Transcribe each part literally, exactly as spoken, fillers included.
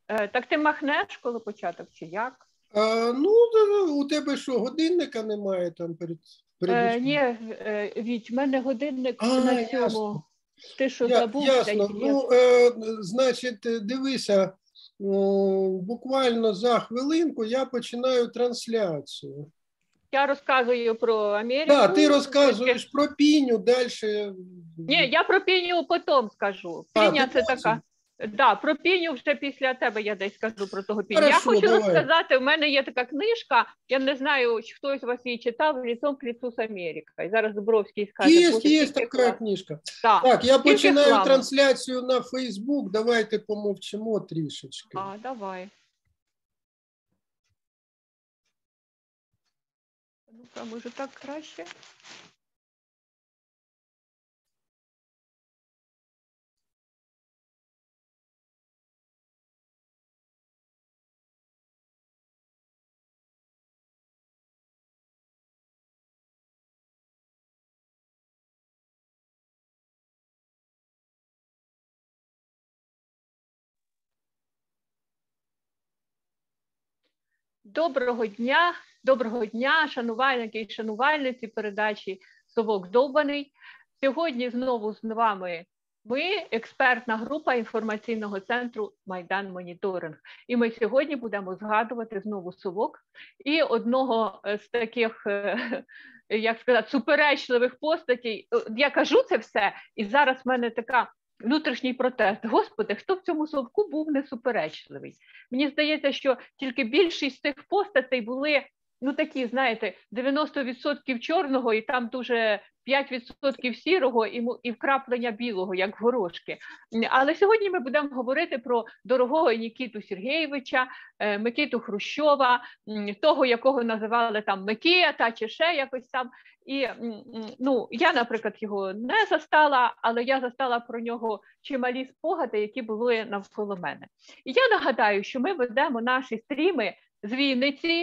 Так ти махнеш, коли початок, чи як? А, ну, у тебе що, годинника немає там перед, перед е, Ні, е, Віть, в мене годинник а, на ясно. цьому. Ти що, Я, забувся? ясно. Ну, е, значить, дивися, буквально за хвилинку я починаю трансляцію. Я розказую про Америку. Так, ти розказуєш про піню, далі... Ні, я про піню потім скажу. Піня це така... Да, про піню вже після тебе я десь скажу про того піню. Хорошо, я хочу давай. розказати, в мене є така книжка, я не знаю, чи хтось з вас її читав, «Лицом к лицу з Америкою». І зараз Дубровський скаже. Є, є така клас. книжка. Да. Так, я тільки починаю слава. трансляцію на Фейсбук, давайте помовчимо трішечки. А, давай. Ну-ка, може так краще? Доброго дня, доброго дня, шанувальники і шанувальниці передачі «Совок Довбаний». Сьогодні знову з вами ми, експертна група інформаційного центру «Майдан Моніторинг». І ми сьогодні будемо згадувати знову совок і одного з таких, як сказати, суперечливих постатей. Я кажу це все, і зараз в мене така внутрішній протест. Господи, хто в цьому совку був несуперечливий? Мені здається, що тільки більшість з тих постатей були, ну такі, знаєте, дев'яносто відсотків чорного і там дуже п'ять відсотків сірого і, і вкраплення білого, як горошки. Але сьогодні ми будемо говорити про дорогого Нікіту Сергійовича, Микиту Хрущова, того, якого називали там Микита чи ще якось там. І, ну, я, наприклад, його не застала, але я застала про нього чималі спогади, які були навколо мене. І я нагадаю, що ми ведемо наші стріми з Вінниці,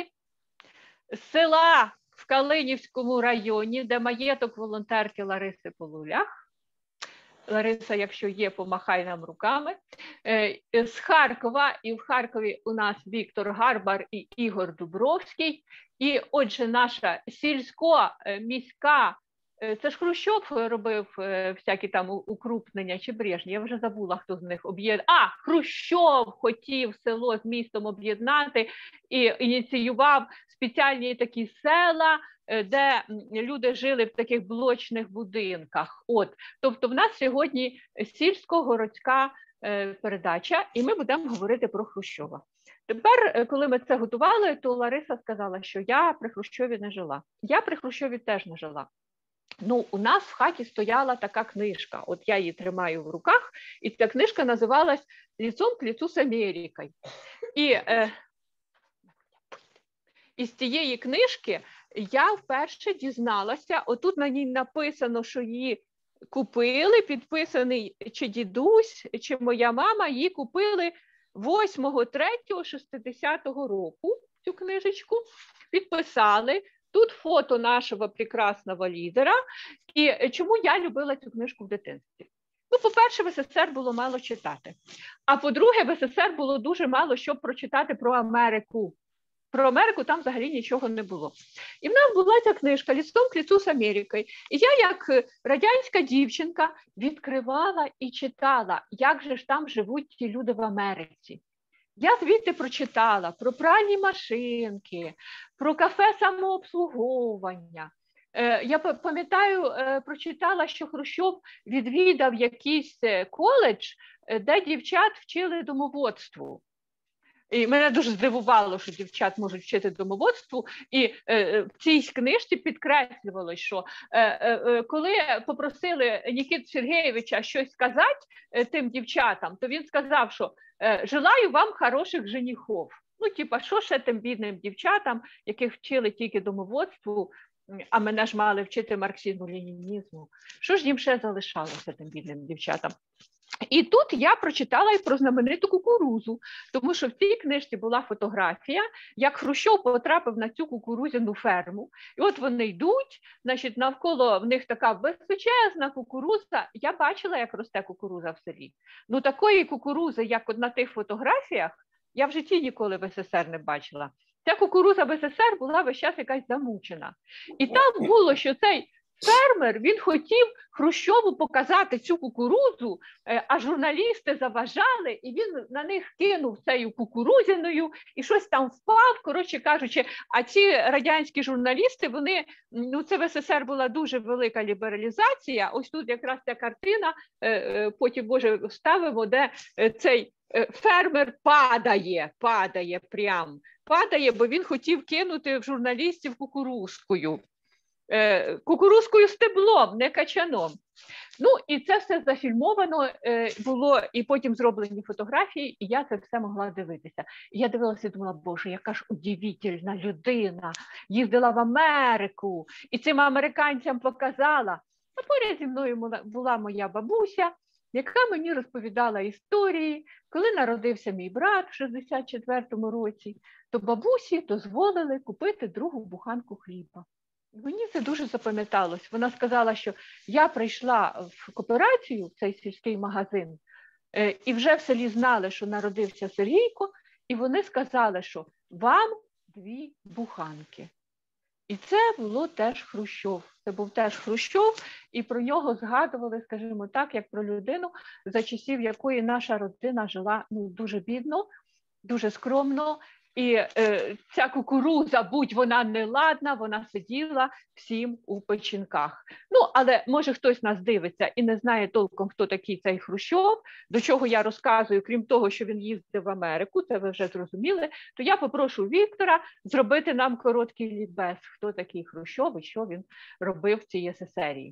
з села в Калинівському районі, де маєток волонтерки Лариси Полулях. Лариса, якщо є, помахай нам руками. З Харкова, і в Харкові у нас Віктор Гарбар і Ігор Дубровський. І отже, наша сільсько-міська, це ж Хрущов робив всякі там укрупнення чи Брежнєв, я вже забула, хто з них об'єднав. А, Хрущов хотів село з містом об'єднати і ініціював спеціальні такі села, де люди жили в таких блочних будинках. От, тобто в нас сьогодні сільсько-городська передача, і ми будемо говорити про Хрущова. Тепер, коли ми це готували, то Лариса сказала, що я при Хрущові не жила. Я при Хрущові теж не жила. Ну, у нас в хаті стояла така книжка, от я її тримаю в руках, і ця книжка називалась «Лицом к лицу з Америкою». І е, із цієї книжки я вперше дізналася, отут на ній написано, що її купили, підписаний чи дідусь, чи моя мама, її купили восьмого третього шістдесятого року, цю книжечку, підписали. Тут фото нашого прекрасного лідера. І чому я любила цю книжку в дитинстві? Ну, по-перше, в СССР було мало читати. А по-друге, в СССР було дуже мало що прочитати про Америку. Про Америку там взагалі нічого не було. І в нас була ця книжка «Лицом к лицу з Америкою». І я, як радянська дівчинка, відкривала і читала, як же ж там живуть ті люди в Америці. Я звідти прочитала про пральні машинки, про кафе самообслуговування. Я пам'ятаю, прочитала, що Хрущов відвідав якийсь коледж, де дівчат вчили домоводству. І мене дуже здивувало, що дівчат можуть вчити домоводству. І е, в цій книжці підкреслювалося, що е, е, коли попросили Нікіту Сергійовича щось сказати е, тим дівчатам, то він сказав, що е, «желаю вам хороших женихов». Ну, типа, що ще тим бідним дівчатам, яких вчили тільки домоводству, а мене ж мали вчити марксизму-ленінізму. Що ж їм ще залишалося тим бідним дівчатам? І тут я прочитала і про знамениту кукурузу, тому що в цій книжці була фотографія, як Хрущов потрапив на цю кукурузяну ферму. І от вони йдуть, значить, навколо в них така безпечезна кукуруза. Я бачила, як росте кукуруза в селі. Ну, такої кукурузи, як от на тих фотографіях, я в житті ніколи в ес ес ер не бачила. Ця кукурудза в ес ес ер була весь час якась замучена. І там було, що цей фермер, він хотів Хрущову показати цю кукурудзу, а журналісти заважали, і він на них кинув цією кукурудзяною, і щось там впав, коротше кажучи. А ці радянські журналісти, вони, ну це в ес ес ер була дуже велика лібералізація, ось тут якраз ця картина, потім, може, вставимо, де цей фермер падає, падає прям, падає, бо він хотів кинути в журналістів кукурузкою. Кукурузкою стеблом, не качаном. Ну, і це все зафільмовано було, і потім зроблені фотографії, і я це все могла дивитися. І я дивилася і думала, боже, яка ж удивительна людина, їздила в Америку, і цим американцям показала. А поряд зі мною була моя бабуся, яка мені розповідала історії, коли народився мій брат в шістдесят четвертому році, то бабусі дозволили купити другу буханку хліба. Мені це дуже запам'яталось. Вона сказала, що я прийшла в кооперацію, в цей сільський магазин, і вже в селі знали, що народився Сергійко, і вони сказали, що вам дві буханки. І це було теж Хрущов. Це був теж Хрущов, і про нього згадували, скажімо так, як про людину, за часів якої наша родина жила ну, дуже бідно, дуже скромно. І е, ця кукурудза, будь вона неладна, вона сиділа всім у печінках. Ну, але може хтось нас дивиться і не знає толком, хто такий цей Хрущов, до чого я розказую, крім того, що він їздив в Америку, це ви вже зрозуміли, то я попрошу Віктора зробити нам короткий лікбез, хто такий Хрущов і що він робив в цій ес ес ер.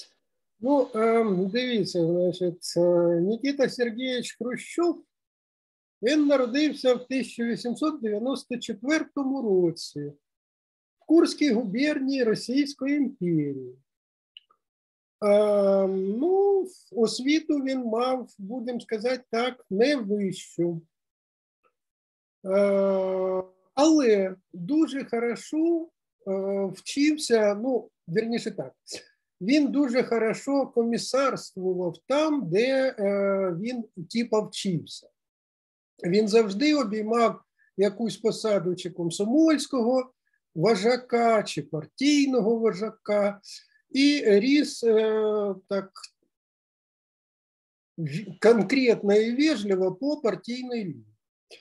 Ну, дивіться, значить, Нікіта Сергійович Хрущов, він народився в тисяча вісімсот дев'яносто четвертому році в Курській губернії Російської імперії. А, ну, освіту він мав, будемо сказати так, не вищу. А, але дуже хорошо а, вчився, ну, вірніше так, він дуже хорошо комісарствував там, де а, він типа вчився. Він завжди обіймав якусь посаду чи комсомольського вожака, чи партійного вожака, і ріс е, так конкретно і вежливо по партійній лінії.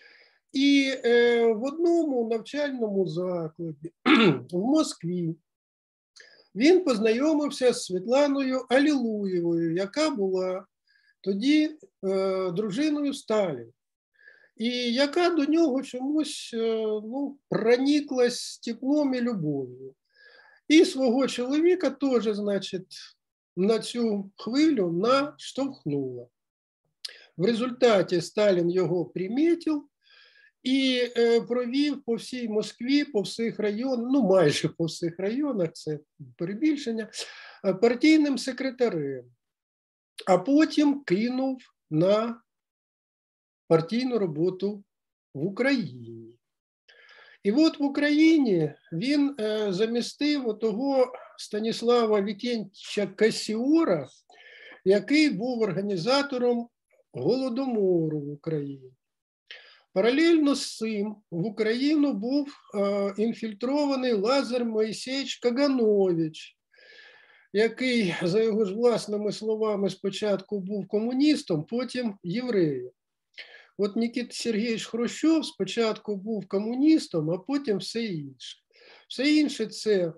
І е, в одному навчальному закладі в Москві він познайомився з Світланою Алілуєвою, яка була тоді е, дружиною Сталіна. І яка до нього чомусь ну, прониклась теплом і любов'ю. І свого чоловіка теж, значить, на цю хвилю наштовхнула. В результаті Сталін його примітив і провів по всій Москві, по всіх районах, ну майже по всіх районах, це перебільшення, партійним секретарем. А потім кинув на партійну роботу в Україні. І от в Україні він е, замістив отого Станіслава Вікентійовича Кассіора, який був організатором Голодомору в Україні. Паралельно з цим в Україну був е, інфільтрований Лазар Моїсеєвич Каганович, який, за його ж власними словами, спочатку був комуністом, потім євреєм. От Нікіта Сергійович Хрущов спочатку був комуністом, а потім все інше. Все інше – це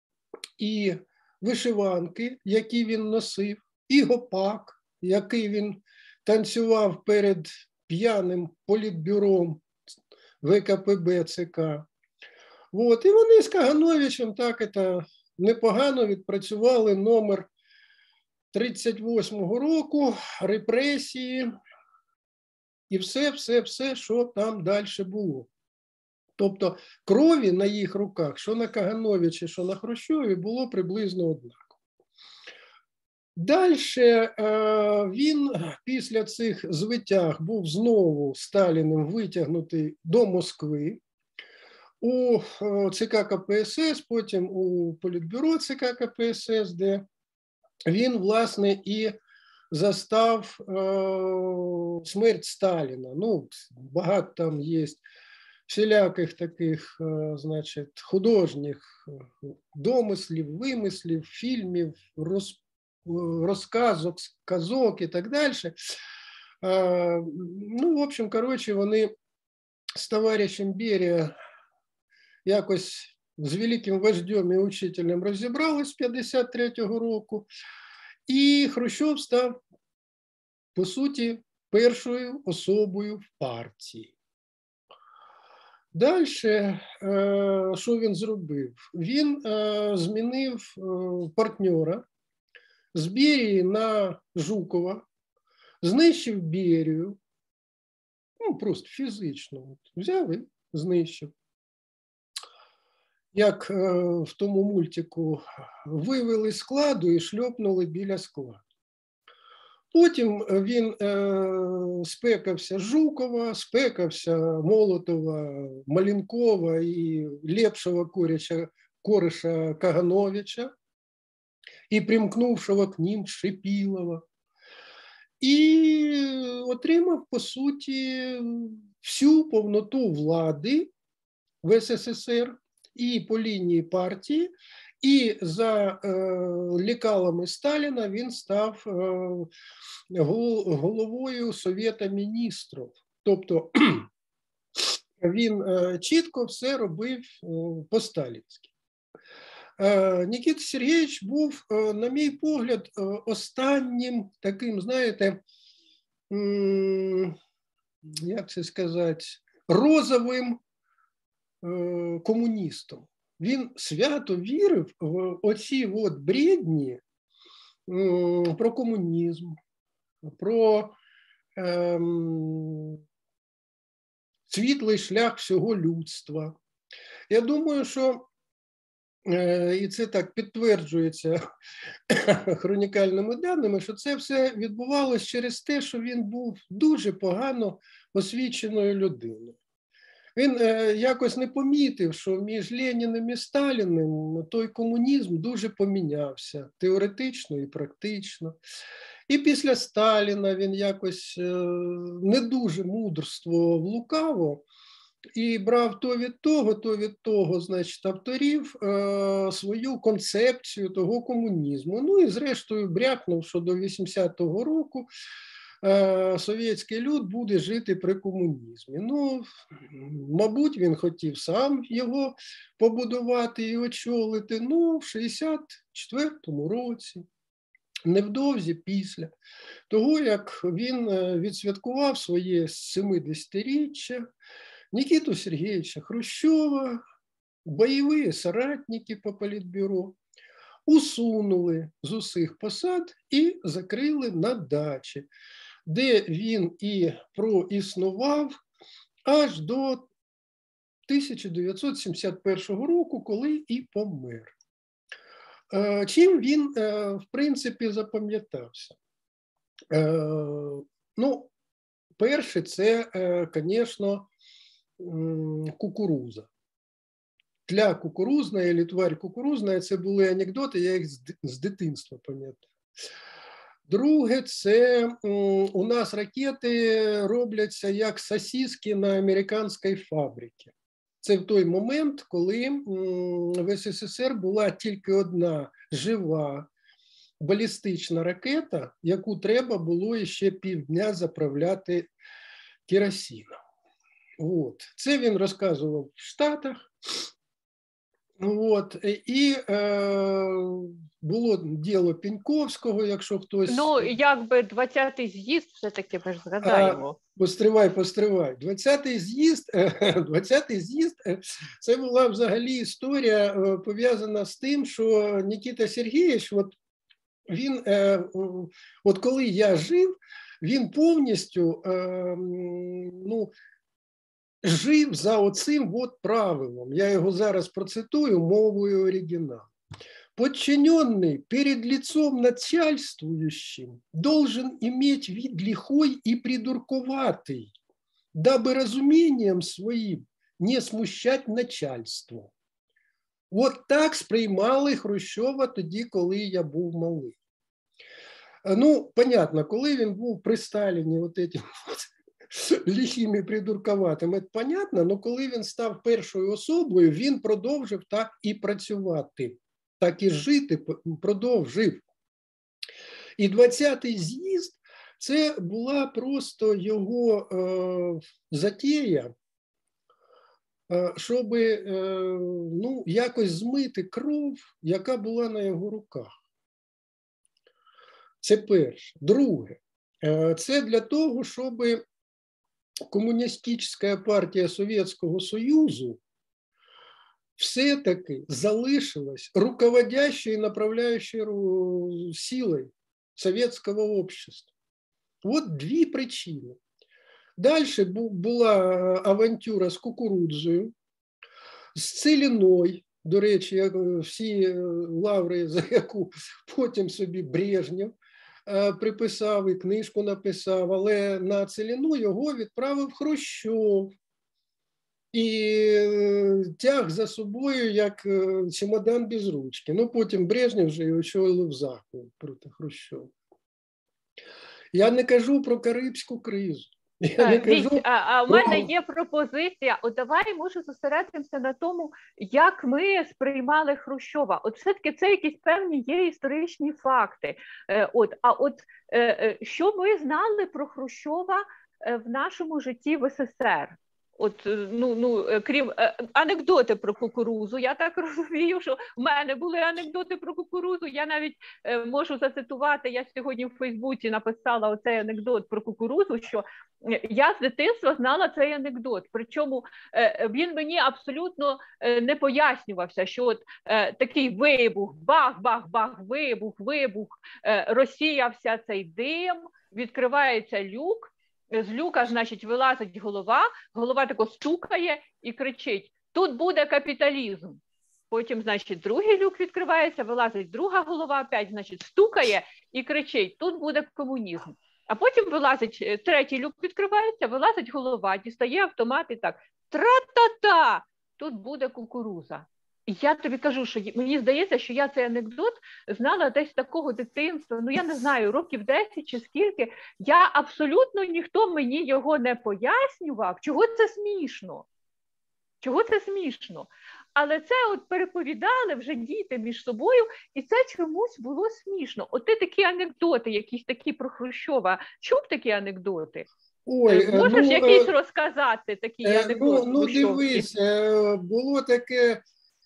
і вишиванки, які він носив, і гопак, який він танцював перед п'яним політбюром ве ка пе бе це ка. От, і вони з Кагановичем так це непогано відпрацювали номер тридцять восьмого року, репресії, і все, все, все, що там далі було. Тобто крові на їх руках, що на Кагановичі, що на Хрущові, було приблизно однаково. Далі він після цих звитяг був знову Сталіним витягнутий до Москви у це ка ка пе ес ес, потім у політбюро це ка ка пе ес ес, де він, власне, і застав е, смерть Сталіна. Ну, багато там є всіляких таких, е, значить, художніх домислів, вимислів, фільмів, роз, розказок, казок і так далі. Е, ну, в общем, коротше, вони з товаришем Берія якось з великим вождем і учителем розібрались п'ятдесят третього року, і Хрущов став, по суті, першою особою в партії. Далі, що він зробив? Він змінив партнера з Берії на Жукова, знищив Берію, ну, просто фізично, взяв і знищив. Як в тому мультику вивели з складу і шльопнули біля складу. Потім він спекався Жукова, спекався Молотова, Маленкова і лепшого коріша, кореша Кагановича, і примкнувшого к ним Шипілова. І отримав, по суті, всю повноту влади в СССР, і по лінії партії, і за е, лекалами Сталіна він став е, головою Совєта міністрів. Тобто він е, чітко все робив е, по-сталінськи. Е, Нікіта Сергійович був, е, на мій погляд, е, останнім таким, знаєте, м, як це сказати, розовим комуністом. Він свято вірив в оці от бредні про комунізм, про ем, світлий шлях всього людства. Я думаю, що, е, і це так підтверджується хронікальними даними, що це все відбувалося через те, що він був дуже погано освіченою людиною. Він е, якось не помітив, що між Леніним і Сталіним той комунізм дуже помінявся теоретично і практично. І після Сталіна він якось е, не дуже мудрствував лукаво і брав то від того, то від того, значить, авторів е, свою концепцію того комунізму. Ну і зрештою брякнув, що до вісімдесятого року совєтський люд буде жити при комунізмі. Ну, мабуть, він хотів сам його побудувати і очолити, ну, в шістдесят четвертому році, невдовзі після того, як він відсвяткував своє сімдесятиріччя, Нікіту Сергійовича Хрущова, бойові соратники по Політбюро усунули з усіх посад і закрили на дачі, де він і проіснував аж до тисяча дев'ятсот сімдесят першого року, коли і помер. Чим він, в принципі, запам'ятався? Ну, перше, це, звісно, кукуруза. Тля кукурузна, або тварь кукурузна, це були анекдоти, я їх з дитинства пам'ятаю. Друге, це у нас ракети робляться як сосиски на американській фабриці. Це в той момент, коли в СССР була тільки одна жива балістична ракета, яку треба було ще півдня заправляти керосином. От. Це він розказував в Штатах. От. І е, було діло Пеньковського, якщо хтось... Ну, якби двадцятий з'їзд все-таки ми ж згадаємо. А, постривай, постривай. двадцятий з'їзд, двадцятий з'їзд – це була взагалі історія пов'язана з тим, що Нікіта Сергійович, от він, от коли я жив, він повністю, ну, жив за оцим от правилом. Я його зараз процитую мовою оригіналу. Подчиненный перед лицом начальствующим должен иметь вид лихой и придурковатый, дабы разумением своим не смущать начальство. От так сприймали Хрущова тоді, коли я був малий. Ну, понятно, коли він був при Сталіні от этим лихим і придурковатим, це понятно, але коли він став першою особою, він продовжив так і працювати, так і жити продовжив. І двадцятий з'їзд – це була просто його е, затія, е, щоб е, ну, якось змити кров, яка була на його руках. Це перше. Друге, е, це для того, щоб комуністична партія Совєтського Союзу все-таки залишилась руководящей и направляющей силой советского общества. Вот дві причини. Дальше була авантюра з кукурудзою, з Целіною, до речі, всі лаври, за яку потім собі Брежнєв приписав і книжку написав, але на Целіну його відправив Хрущов. І тяг за собою, як чемодан без ручки. Ну, потім Брежнєв вже його очолив захід проти Хрущова. Я не кажу про Карибську кризу. Я не кажу Віть, а, а у про... мене є пропозиція. От давай, може, зосередимося на тому, як ми сприймали Хрущова. От все-таки це якісь певні є історичні факти. Е, от, а от е, що ми знали про Хрущова в нашому житті в СССР? От, ну, ну, крім анекдоти про кукурузу, я так розумію, що в мене були анекдоти про кукурузу, я навіть е, можу зацитувати, я сьогодні в Фейсбуці написала оцей анекдот про кукурузу, що я з дитинства знала цей анекдот, причому е, він мені абсолютно е, не пояснювався, що от е, такий вибух, бах-бах-бах, вибух, вибух, е, розсіявся цей дим, відкривається люк, з люка, значить, вилазить голова, голова тако стукає і кричить: тут буде капіталізм. Потім, значить, другий люк відкривається, вилазить друга голова, опять, значить, стукає і кричить: тут буде комунізм. А потім вилазить, третій люк відкривається, вилазить голова, дістає автомат і так: тра-та-та, тут буде кукуруза. І я тобі кажу, що мені здається, що я цей анекдот знала десь такого дитинства, ну я не знаю, років десять чи скільки. Я абсолютно, ніхто мені його не пояснював, чого це смішно. Чого це смішно? Але це от переповідали вже діти між собою, і це чомусь було смішно. От ти такі анекдоти, якісь такі про Хрущова, чув такі анекдоти? Ой, Можеш ну, якісь розказати такі е, анекдоти? Ну, ну дивись, е, було таке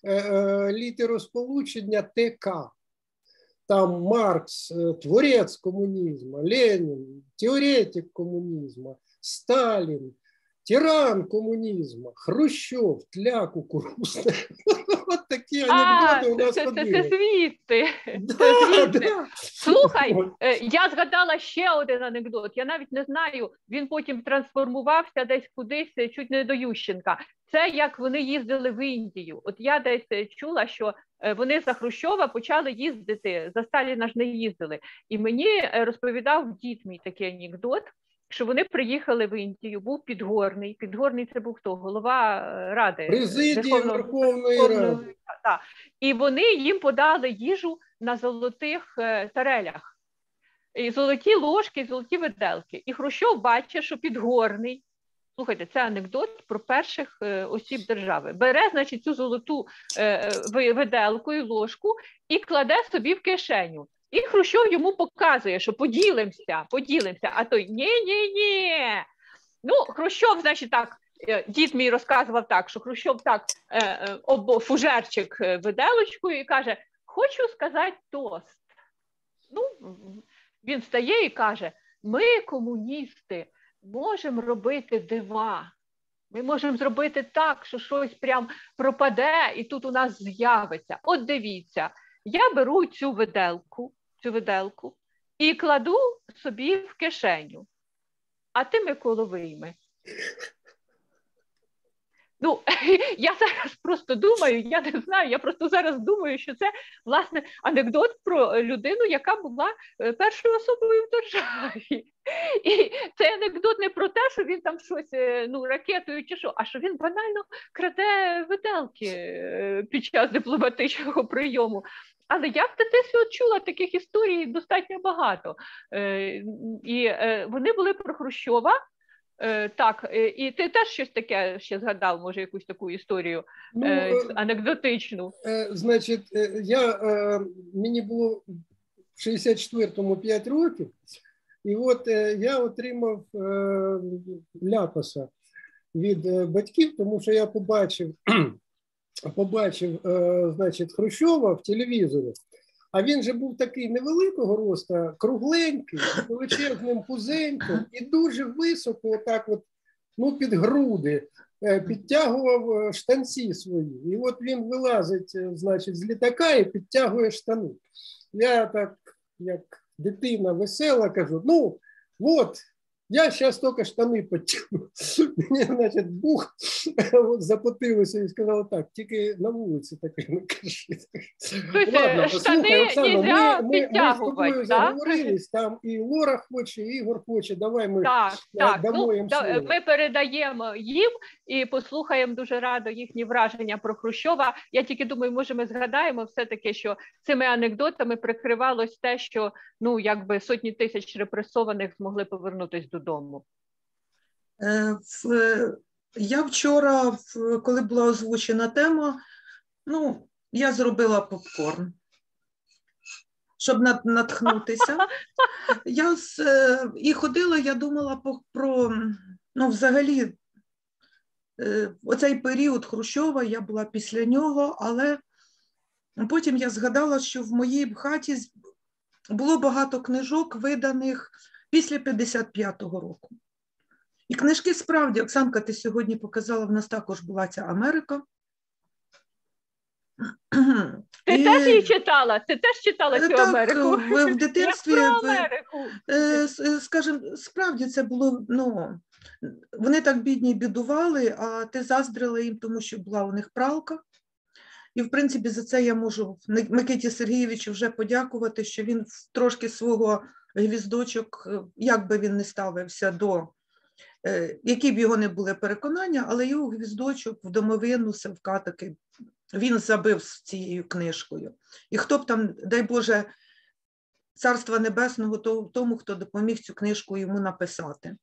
літеросполучення Т К. Там Маркс, творець комунізму, Ленін, теоретик комунізму, Сталін, тиран комунізму, Хрущов, тля кукурузна. От такі анекдоти у нас ходили. Це звідти. Да, да. Слухай, я згадала ще один анекдот. Я навіть не знаю, він потім трансформувався десь кудись, чуть не до Ющенка. Це як вони їздили в Індію. От я десь чула, що вони за Хрущова почали їздити, за Сталіна ж не їздили. І мені розповідав дід мій такий анекдот, що вони приїхали в Індію, був Підгорний. Підгорний це був хто? Голова Ради. Президії Верховної Ради. Так. І вони їм подали їжу на золотих тарелях. І золоті ложки, золоті виделки. І Хрущов бачить, що Підгорний, слухайте, це анекдот про перших е, осіб держави. Бере, значить, цю золоту е, виделку і ложку і кладе собі в кишеню. І Хрущов йому показує, що поділимося, поділимося. А той ні-ні-ні. Ну, Хрущов, значить, так, е, дід мій розказував так, що Хрущов так е, об фужерчик виделочкою і каже: хочу сказати тост. Ну, він встає і каже: ми, комуністи, можемо робити дива. Ми можемо зробити так, що щось прям пропаде і тут у нас з'явиться. От дивіться, я беру цю виделку, цю виделку і кладу собі в кишеню. А ти, Миколо, вийми. Ну, я зараз просто думаю, я не знаю, я просто зараз думаю, що це, власне, анекдот про людину, яка була першою особою в державі. І цей анекдот не про те, що він там щось, ну, ракетою чи що, а що він банально краде виделки під час дипломатичного прийому. Але я в дитинстві чула таких історій достатньо багато. І вони були про Хрущова. Так, і ти теж щось таке ще згадав, може, якусь таку історію ну, анекдотичну? Значить, я, мені було в шістдесят четвертому п'ять років, і от я отримав ляпаса від батьків, тому що я побачив, побачив, значить, Хрущова в телевізорі, а він же був такий невеликого росту, кругленький, з величезним пузеньком і дуже високо, отак от, ну, під груди, підтягував штанці свої. І от він вилазить, значить, з літака і підтягує штани. Я так, як дитина весела, кажу, ну, от, я зараз тільки штани підтягну. Мені, значить, бух, запотилося і сказав так, тільки на вулиці таке не кажи. Ладно, штани слухай, Оксана, ми, ми, ми з тобою заговорились, там і Лора хоче, і Ігор хоче, давай ми так, так. дамо ну, їм да, слово. Ми передаємо їм і послухаємо дуже радо їхні враження про Хрущова. Я тільки думаю, може ми згадаємо все-таки, що цими анекдотами прикривалось те, що, ну, якби сотні тисяч репресованих змогли повернутися додому. Я вчора, коли була озвучена тема, ну, я зробила попкорн, щоб натхнутися. Я з, і ходила, я думала про, ну, взагалі, оцей період Хрущова, я була після нього, але потім я згадала, що в моїй хаті було багато книжок, виданих після п'ятдесят п'ятого року. І книжки справді, Оксанка, ти сьогодні показала, в нас також була ця Америка. Ти і... теж її читала? Ти теж читала цю так, Америку? В, в дитинстві, Як про Америку? Скажімо, справді це було, ну, вони так бідні бідували, а ти заздрила їм, тому що була у них пралка. І, в принципі, за це я можу Микиті Сергійовичу вже подякувати, що він трошки свого гвіздочок, як би він не ставився до, які б його не були переконання, але його гвіздочок в домовину Савка таки він забив з цією книжкою. І хто б там, дай Боже, Царства Небесного тому, хто допоміг цю книжку йому написати.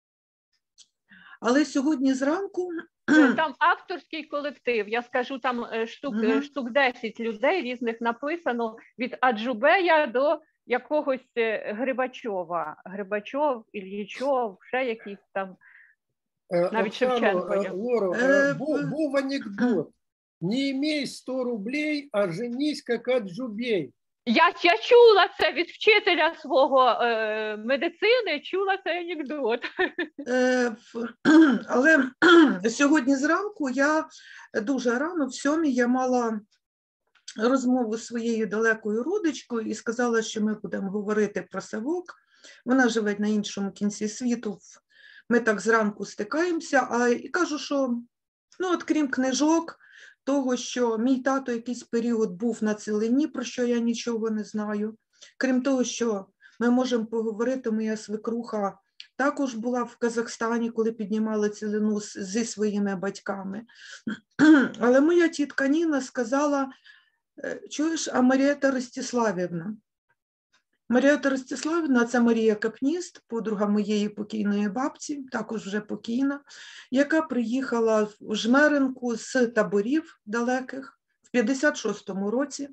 Але сьогодні зранку... Там авторський колектив, я скажу, там штук, uh-huh. штук десять людей різних написано, від Аджубея до якогось Грибачова. Грибачов, Ільїчов, ще якісь там, навіть Шевченко. Лоро, був, був анекдот. Не імей сто рублей, а женись, як Аджубей. Я, я чула це від вчителя свого е, медицини, чула цей анекдот. Е, але сьогодні зранку я дуже рано, в сьомій, я мала розмову з своєю далекою родичкою і сказала, що ми будемо говорити про Савок. Вона живе на іншому кінці світу. Ми так зранку стикаємося, а і кажу, що, ну, от крім книжок, того, що мій тато якийсь період був на Целині, про що я нічого не знаю. Крім того, що ми можемо поговорити, моя свекруха також була в Казахстані, коли піднімали Целину зі своїми батьками. Але моя тітка Ніна сказала, чуєш, а Марієта Ростиславівна? Марієта Ростиславівна – це Марія Капніст, подруга моєї покійної бабці, також вже покійна, яка приїхала в Жмеринку з таборів далеких в п'ятдесят шостому році.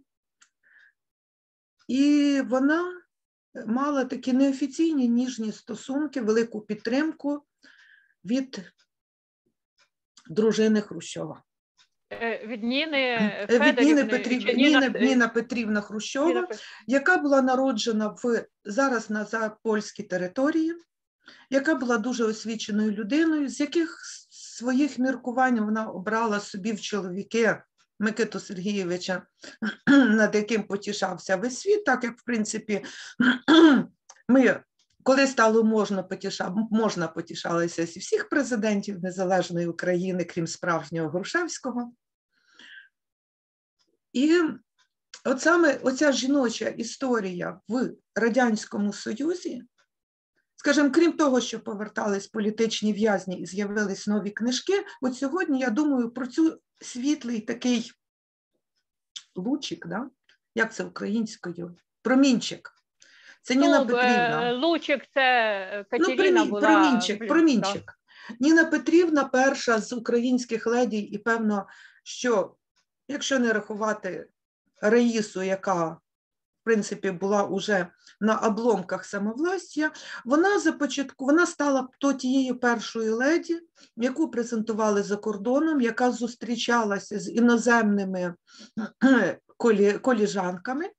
І вона мала такі неофіційні ніжні стосунки, велику підтримку від дружини Хрущова. Від Ніни Від Ніни Петрівни, Ніна, Ніна Петрівна Хрущова, Ніна... яка була народжена в, зараз на запольській території, яка була дуже освіченою людиною, з яких своїх міркувань вона обрала собі в чоловіки Микиту Сергійовича, над яким потішався весь світ, так як, в принципі, ми коли стало можна, потіша, можна потішалися зі всіх президентів Незалежної України, крім справжнього Грушевського. І от саме оця жіноча історія в Радянському Союзі, скажімо, крім того, що повертались політичні в'язні і з'явились нові книжки, от сьогодні я думаю про цю світлий такий лучик, да? Як це українською? Промінчик. Це ну, Ніна Петрівна. Лучик – це Катерина ну, була. Промінчик, промінчик. Да. Ніна Петрівна перша з українських леді, і певно, що, якщо не рахувати Раїсу, яка, в принципі, була уже на обломках самовластя, вона започатку, вона стала то тією першою леді, яку презентували за кордоном, яка зустрічалася з іноземними колі, коліжанками.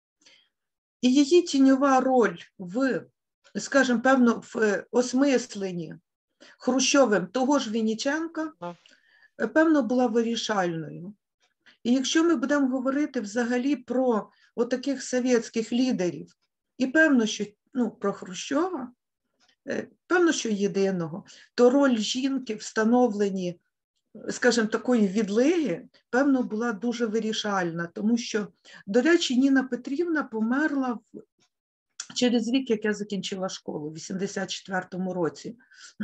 І її тіньова роль в, скажімо, певно, в осмисленні Хрущовим того ж Вінниченка, певно, була вирішальною. І якщо ми будемо говорити взагалі про отаких совєтських лідерів, і певно, що ну, про Хрущова, певно, що єдиного, то роль жінки в становленні, скажімо, такої відлиги, певно, була дуже вирішальна, тому що, до речі, Ніна Петрівна померла в... через рік, як я закінчила школу, в вісімдесят четвертому році,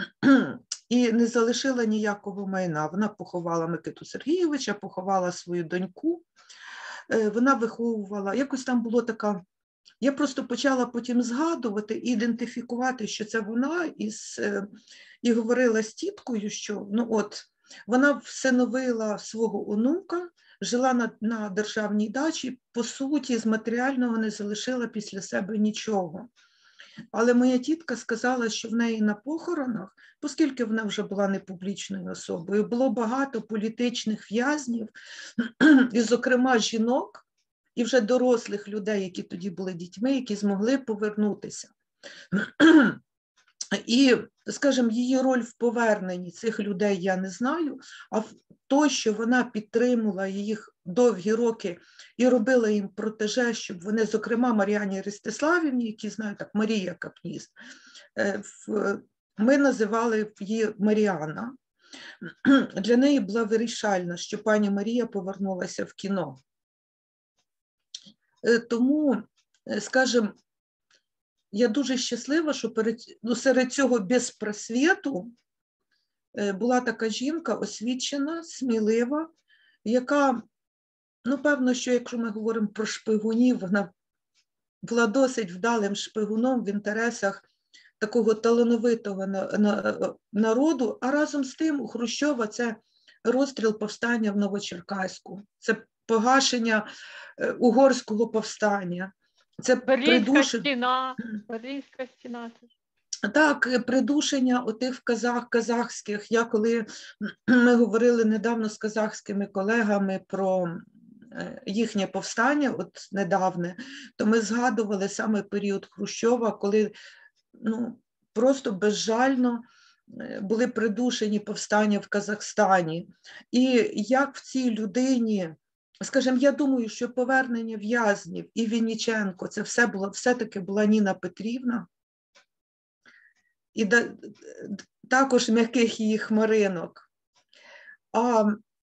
і не залишила ніякого майна. Вона поховала Микиту Сергійовича, поховала свою доньку, вона виховувала, якось там було така, я просто почала потім згадувати і ідентифікувати, що це вона, і, і говорила з тіткою, що, ну от, вона всиновила свого онука, жила на, на державній дачі, по суті, з матеріального не залишила після себе нічого. Але моя тітка сказала, що в неї на похоронах, оскільки вона вже була не публічною особою, було багато політичних в'язнів, і, зокрема, жінок, і вже дорослих людей, які тоді були дітьми, які змогли повернутися. І, скажімо, її роль в поверненні цих людей я не знаю, а то, що вона підтримувала їх довгі роки і робила їм протеже, щоб вони, зокрема, Мар'яні Ростиславівні, які знають так, Марія Капніс, ми називали її Маріана. Для неї була вирішальна, що пані Марія повернулася в кіно. Тому, скажімо, я дуже щаслива, що перед, ну, серед цього безпросвіту була така жінка освічена, смілива, яка, ну, певно, що якщо ми говоримо про шпигунів, вона була досить вдалим шпигуном в інтересах такого талановитого народу, а разом з тим у Хрущова це розстріл повстання в Новочеркаську, це погашення угорського повстання. Це Берлінська придуш... стіна, Берлінська стіна. Так, придушення отих казах, казахських. Я коли ми говорили недавно з казахськими колегами про їхнє повстання, от недавне, то ми згадували саме період Хрущова, коли ну, просто безжально були придушені повстання в Казахстані. І як в цій людині, скажімо, я думаю, що повернення в'язнів і Вінниченко, це все було, все-таки була Ніна Петрівна, і да, також м'яких її хмаринок. А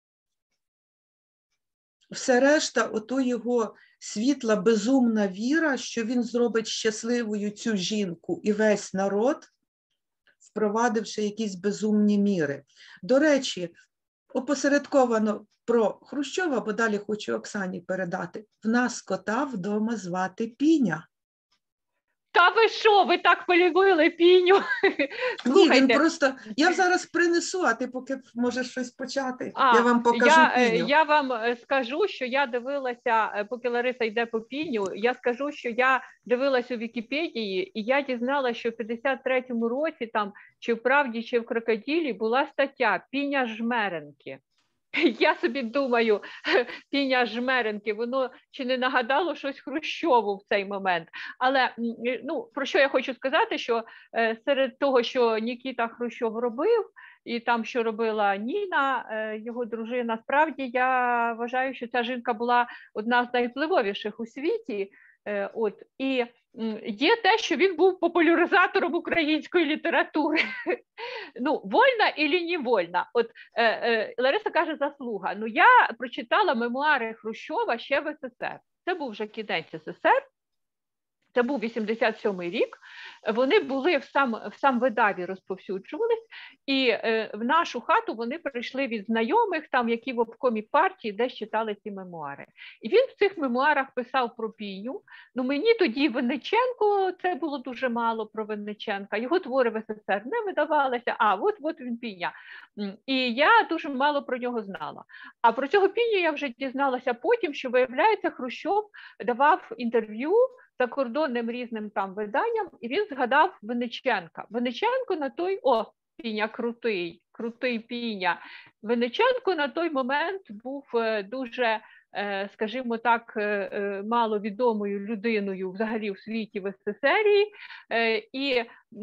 все решта, ото його світла, безумна віра, що він зробить щасливою цю жінку і весь народ, впровадивши якісь безумні міри. До речі, опосередковано про Хрущова, бо далі хочу Оксані передати. В нас кота вдома звати Піня. Та ви що, ви так полюбили Піню? Ні, він просто, я зараз принесу, а ти поки можеш щось почати, а, я вам покажу я, Піню. Я вам скажу, що я дивилася, поки Лариса йде по Піню, я скажу, що я дивилася у Вікіпедії, і я дізналася, що в п'ятдесят третьому році, там, чи в «Правді», чи в «Крокодилі» була стаття «Піня Жмеренки». Я собі думаю, Піня Жмеренки, воно чи не нагадало щось Хрущову в цей момент. Але ну, про що я хочу сказати, що е, серед того, що Нікіта Хрущов робив, і там, що робила Ніна, е, його дружина, справді я вважаю, що ця жінка була одна з найвпливовіших у світі. Е, от, і є те, що він був популяризатором української літератури. Ну, вольна і невольна. От е, е, Лариса каже, заслуга. Ну, я прочитала мемуари Хрущова ще в СССР. Це був вже кінець СССР. Це був вісімдесят сьомий рік, вони були в сам, в сам видаві розповсюджувались, і е, в нашу хату вони прийшли від знайомих, там, які в обкомі партії, десь читали ці мемуари. І він в цих мемуарах писав про Піню. Ну, мені тоді Винниченко, це було дуже мало про Винниченка, його твори в СССР не видавалися, а от, от він Піня. І я дуже мало про нього знала. А про цього Піню я вже дізналася потім, що, виявляється, Хрущов давав інтерв'ю закордонним різним там виданням, і він згадав Винниченка. Винниченко на той, о, Піня крутий, крутий Піня. Винниченко на той момент був дуже, скажімо так, маловідомою людиною взагалі в світі в СССР. І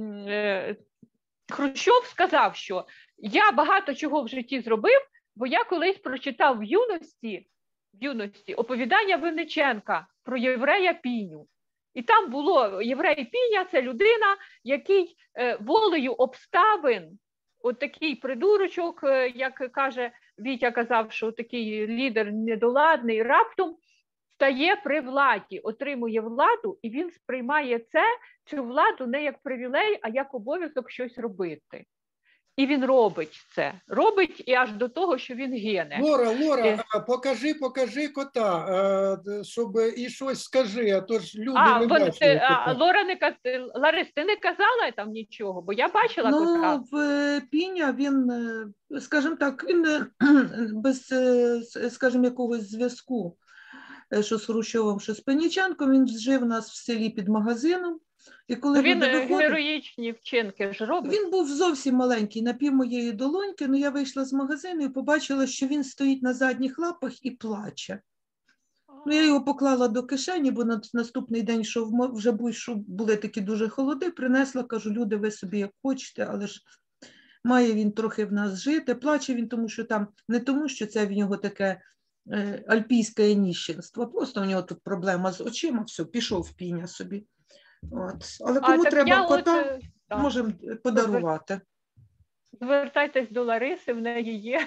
Хрущов сказав, що я багато чого в житті зробив, бо я колись прочитав в юності, в юності оповідання Винниченка про єврея Піню. І там було єврей Піня, це людина, який е, волею обставин, от такий придурочок, е, як каже Вітя, казав, що такий лідер недоладний, раптом стає при владі, отримує владу, і він сприймає це, цю владу не як привілей, а як обов'язок щось робити. І він робить це. Робить і аж до того, що він гине. Лора, Лора, покажи, покажи кота, щоб і щось скажи, а то ж люди а, не вон, бачили ти, кота. а, Лора не, Ларис, ти не казала там нічого, бо я бачила ну, кота. В Піня він, скажімо так, він без, скажімо, якогось зв'язку, що з Хрущовим, що з Пеніченком, він жив у нас в селі під магазином. І коли він виходив, героїчні вчинки ж робить. Він був зовсім маленький, на пів моєї долоньки, але я вийшла з магазину і побачила, що він стоїть на задніх лапах і плаче. Ну, я його поклала до кишені, бо на наступний день, що вже були такі дуже холоди, принесла, кажу, люди, ви собі як хочете, але ж має він трохи в нас жити. Плаче він, тому що там, не тому, що це в нього таке е, альпійське ніщенство, просто у нього тут проблема з очима, все, пішов Піня собі. От. Але кому а, треба кота, от, можемо подарувати. Звертайтесь до Лариси, в неї є.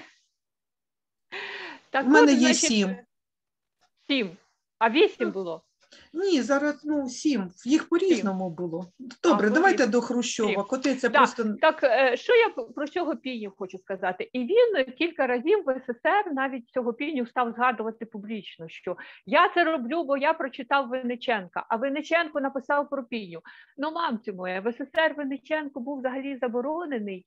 Так, у мене от, є значить, сім. Сім. А вісім було? Ні, зараз ну, сім. Їх по-різному було. Добре, а, давайте по до Хрущова. Сім. Коти це так, просто... Так, що я про цього Піню хочу сказати? І він кілька разів в СССР навіть цього Піню став згадувати публічно, що я це роблю, бо я прочитав Винниченка, а Винниченко написав про Піню. Ну, мамцю моя, в СССР Винниченко був взагалі заборонений.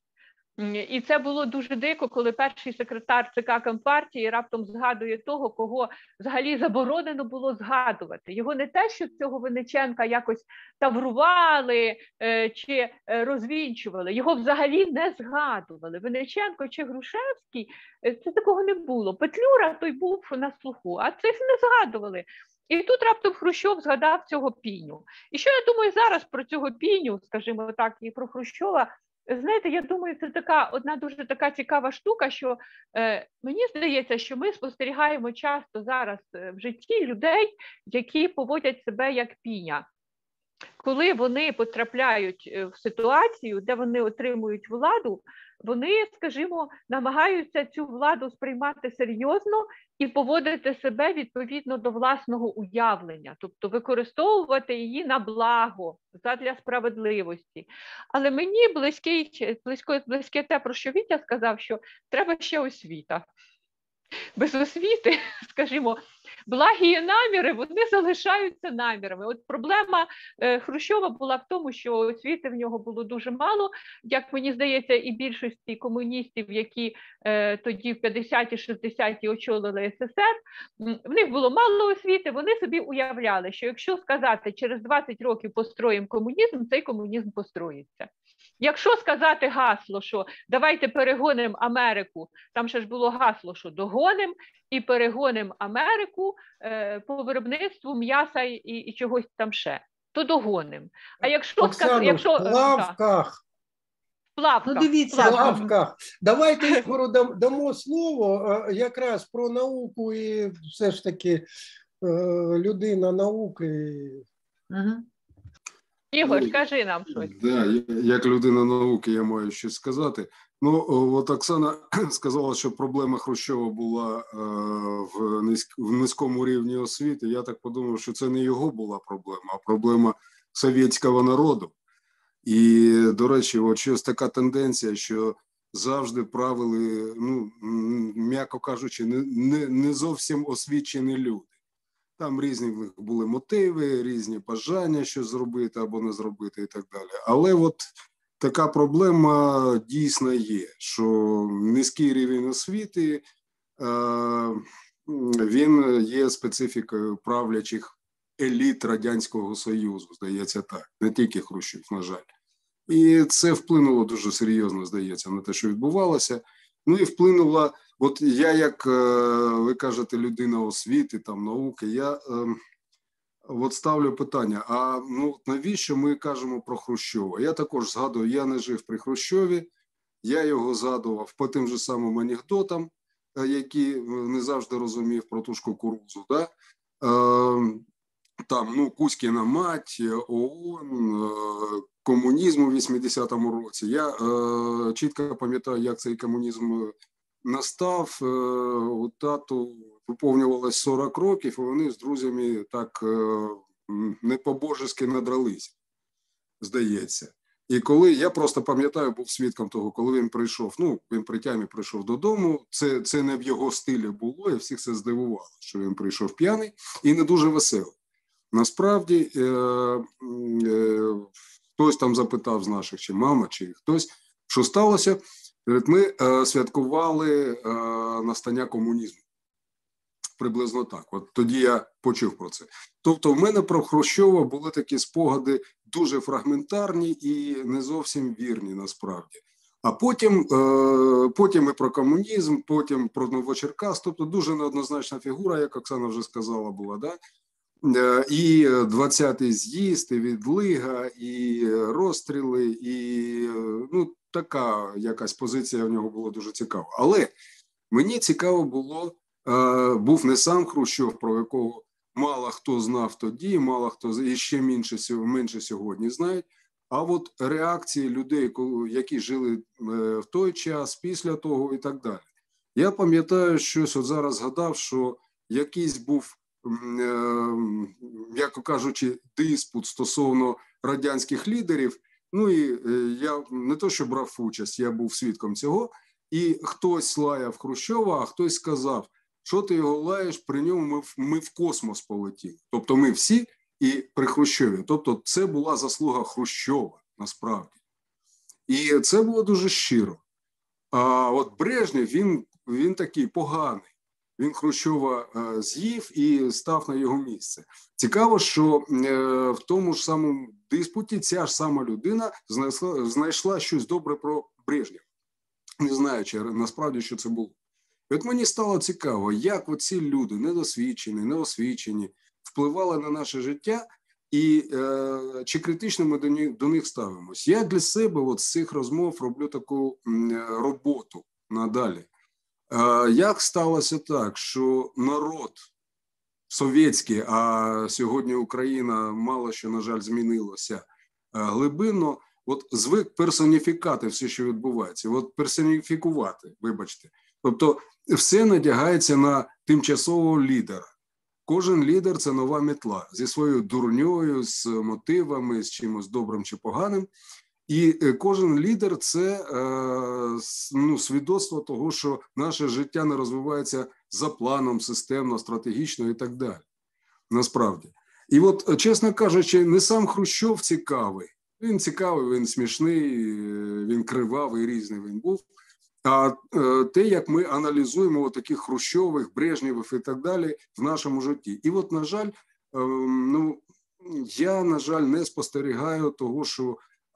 І це було дуже дико, коли перший секретар ЦК Компартії раптом згадує того, кого взагалі заборонено було згадувати. Його не те, що цього Винниченка якось таврували е, чи розвінчували, його взагалі не згадували. Винниченко чи Грушевський, це такого не було. Петлюра той був на слуху, а цих не згадували. І тут раптом Хрущов згадав цього Піню. І що я думаю зараз про цього Піню, скажімо так, і про Хрущова? Знаєте, я думаю, це така одна дуже така цікава штука, що е, мені здається, що ми спостерігаємо часто зараз в житті людей, які поводять себе як Піня. Коли вони потрапляють в ситуацію, де вони отримують владу, вони, скажімо, намагаються цю владу сприймати серйозно і поводити себе відповідно до власного уявлення, тобто використовувати її на благо, задля справедливості. Але мені близьке, близько, близьке те, про що Вітя сказав, що треба ще освіта. Без освіти, скажімо, благі наміри, вони залишаються намірами. От проблема е, Хрущова була в тому, що освіти в нього було дуже мало, як мені здається, і більшості комуністів, які е, тоді в п'ятдесяті-шістдесяті очолили СССР, в них було мало освіти, вони собі уявляли, що якщо сказати, через двадцять років построїмо комунізм, цей комунізм построїться. Якщо сказати гасло, що давайте перегонимо Америку, там ще ж було гасло, що догонимо і перегонимо Америку е, по виробництву м'яса і, і чогось там ще, то догонимо. А якщо сказати, якщо в плавках, плавках, ну, дивіться, плавках. плавках. Давайте Ігору дамо слово якраз про науку і все ж таки людина науки. Угу. Ігор, скажи нам щось. Да, як людина науки я маю щось сказати. Ну, от Оксана сказала, що проблема Хрущова була е, в, низь, в низькому рівні освіти. Я так подумав, що це не його була проблема, а проблема совєтського народу. І, до речі, от щось така тенденція, що завжди правили, ну, м'яко кажучи, не, не, не зовсім освічені люди. Там різні в них були мотиви, різні бажання, що зробити або не зробити і так далі. Але от така проблема дійсно є, що низький рівень освіти, він є специфікою правлячих еліт Радянського Союзу, здається так, не тільки Хрущов, на жаль. І це вплинуло дуже серйозно, здається, на те, що відбувалося. Ну і вплинуло, от я, як ви кажете, людина освіти, там, науки, я е, от ставлю питання, а ну, навіщо ми кажемо про Хрущова? Я також згадую, я не жив при Хрущові, я його згадував по тим же самим анекдотам, які не завжди розумів про ту ж кукурудзу, да? Е, там, ну, Кузькіна мать, ООН, комунізм у вісімдесятому році. Я е, чітко пам'ятаю, як цей комунізм настав. Е, у тату виповнювалось сорок років, і вони з друзями так е, не по-божески надрались, здається. І коли, я просто пам'ятаю, був свідком того, коли він прийшов, ну, він при тямі прийшов додому, це, це не в його стилі було, і всіх це здивувало, що він прийшов п'яний і не дуже веселий. Насправді, е, е, хтось там запитав з наших, чи мама, чи хтось, що сталося. Ми е, святкували е, настання комунізму. Приблизно так. От тоді я почув про це. Тобто в мене про Хрущова були такі спогади дуже фрагментарні і не зовсім вірні насправді. А потім, е, потім і про комунізм, потім про Новочеркас, тобто дуже неоднозначна фігура, як Оксана вже сказала, була, да? І двадцятий з'їзд, і відлига, і розстріли, і ну, така якась позиція в нього була дуже цікава. Але мені цікаво було, був не сам Хрущов, про якого мало хто знав тоді, мало хто і ще менше, менше сьогодні знають, а от реакції людей, які жили в той час, після того і так далі. Я пам'ятаю щось, от зараз згадав, що якийсь був, м'яко кажучи, диспут стосовно радянських лідерів. Ну і я не то, що брав участь, я був свідком цього. І хтось лаяв Хрущова, а хтось сказав, що ти його лаєш, при ньому ми в, ми в космос полетіли. Тобто ми всі і при Хрущові. Тобто це була заслуга Хрущова, насправді. І це було дуже щиро. А от Брежнєв, він, він такий поганий. Він Хрущова е, з'їв і став на його місце. Цікаво, що е, в тому ж самому диспуті ця ж сама людина знайшла, знайшла щось добре про Брежнєва, не знаючи насправді, що це було. І от мені стало цікаво, як оці люди, недосвідчені, неосвічені, впливали на наше життя і е, чи критично ми до них, до них ставимось. Я для себе от з цих розмов роблю таку е, роботу надалі. Як сталося так, що народ совєтський, а сьогодні Україна мало що, на жаль, змінилося глибинно, от звик персоніфікати все, що відбувається, от персоніфікувати, вибачте. Тобто все надягається на тимчасового лідера. Кожен лідер – це нова метла зі своєю дурньою, з мотивами, з чимось добрим чи поганим. І кожен лідер – це ну, свідоцтво того, що наше життя не розвивається за планом, системно, стратегічно і так далі. Насправді. І от, чесно кажучи, не сам Хрущов цікавий. Він цікавий, він смішний, він кривавий, різний він був. А те, як ми аналізуємо таких Хрущових, Брежнєвих і так далі в нашому житті. І от, на жаль, ну, я, на жаль, не спостерігаю того, що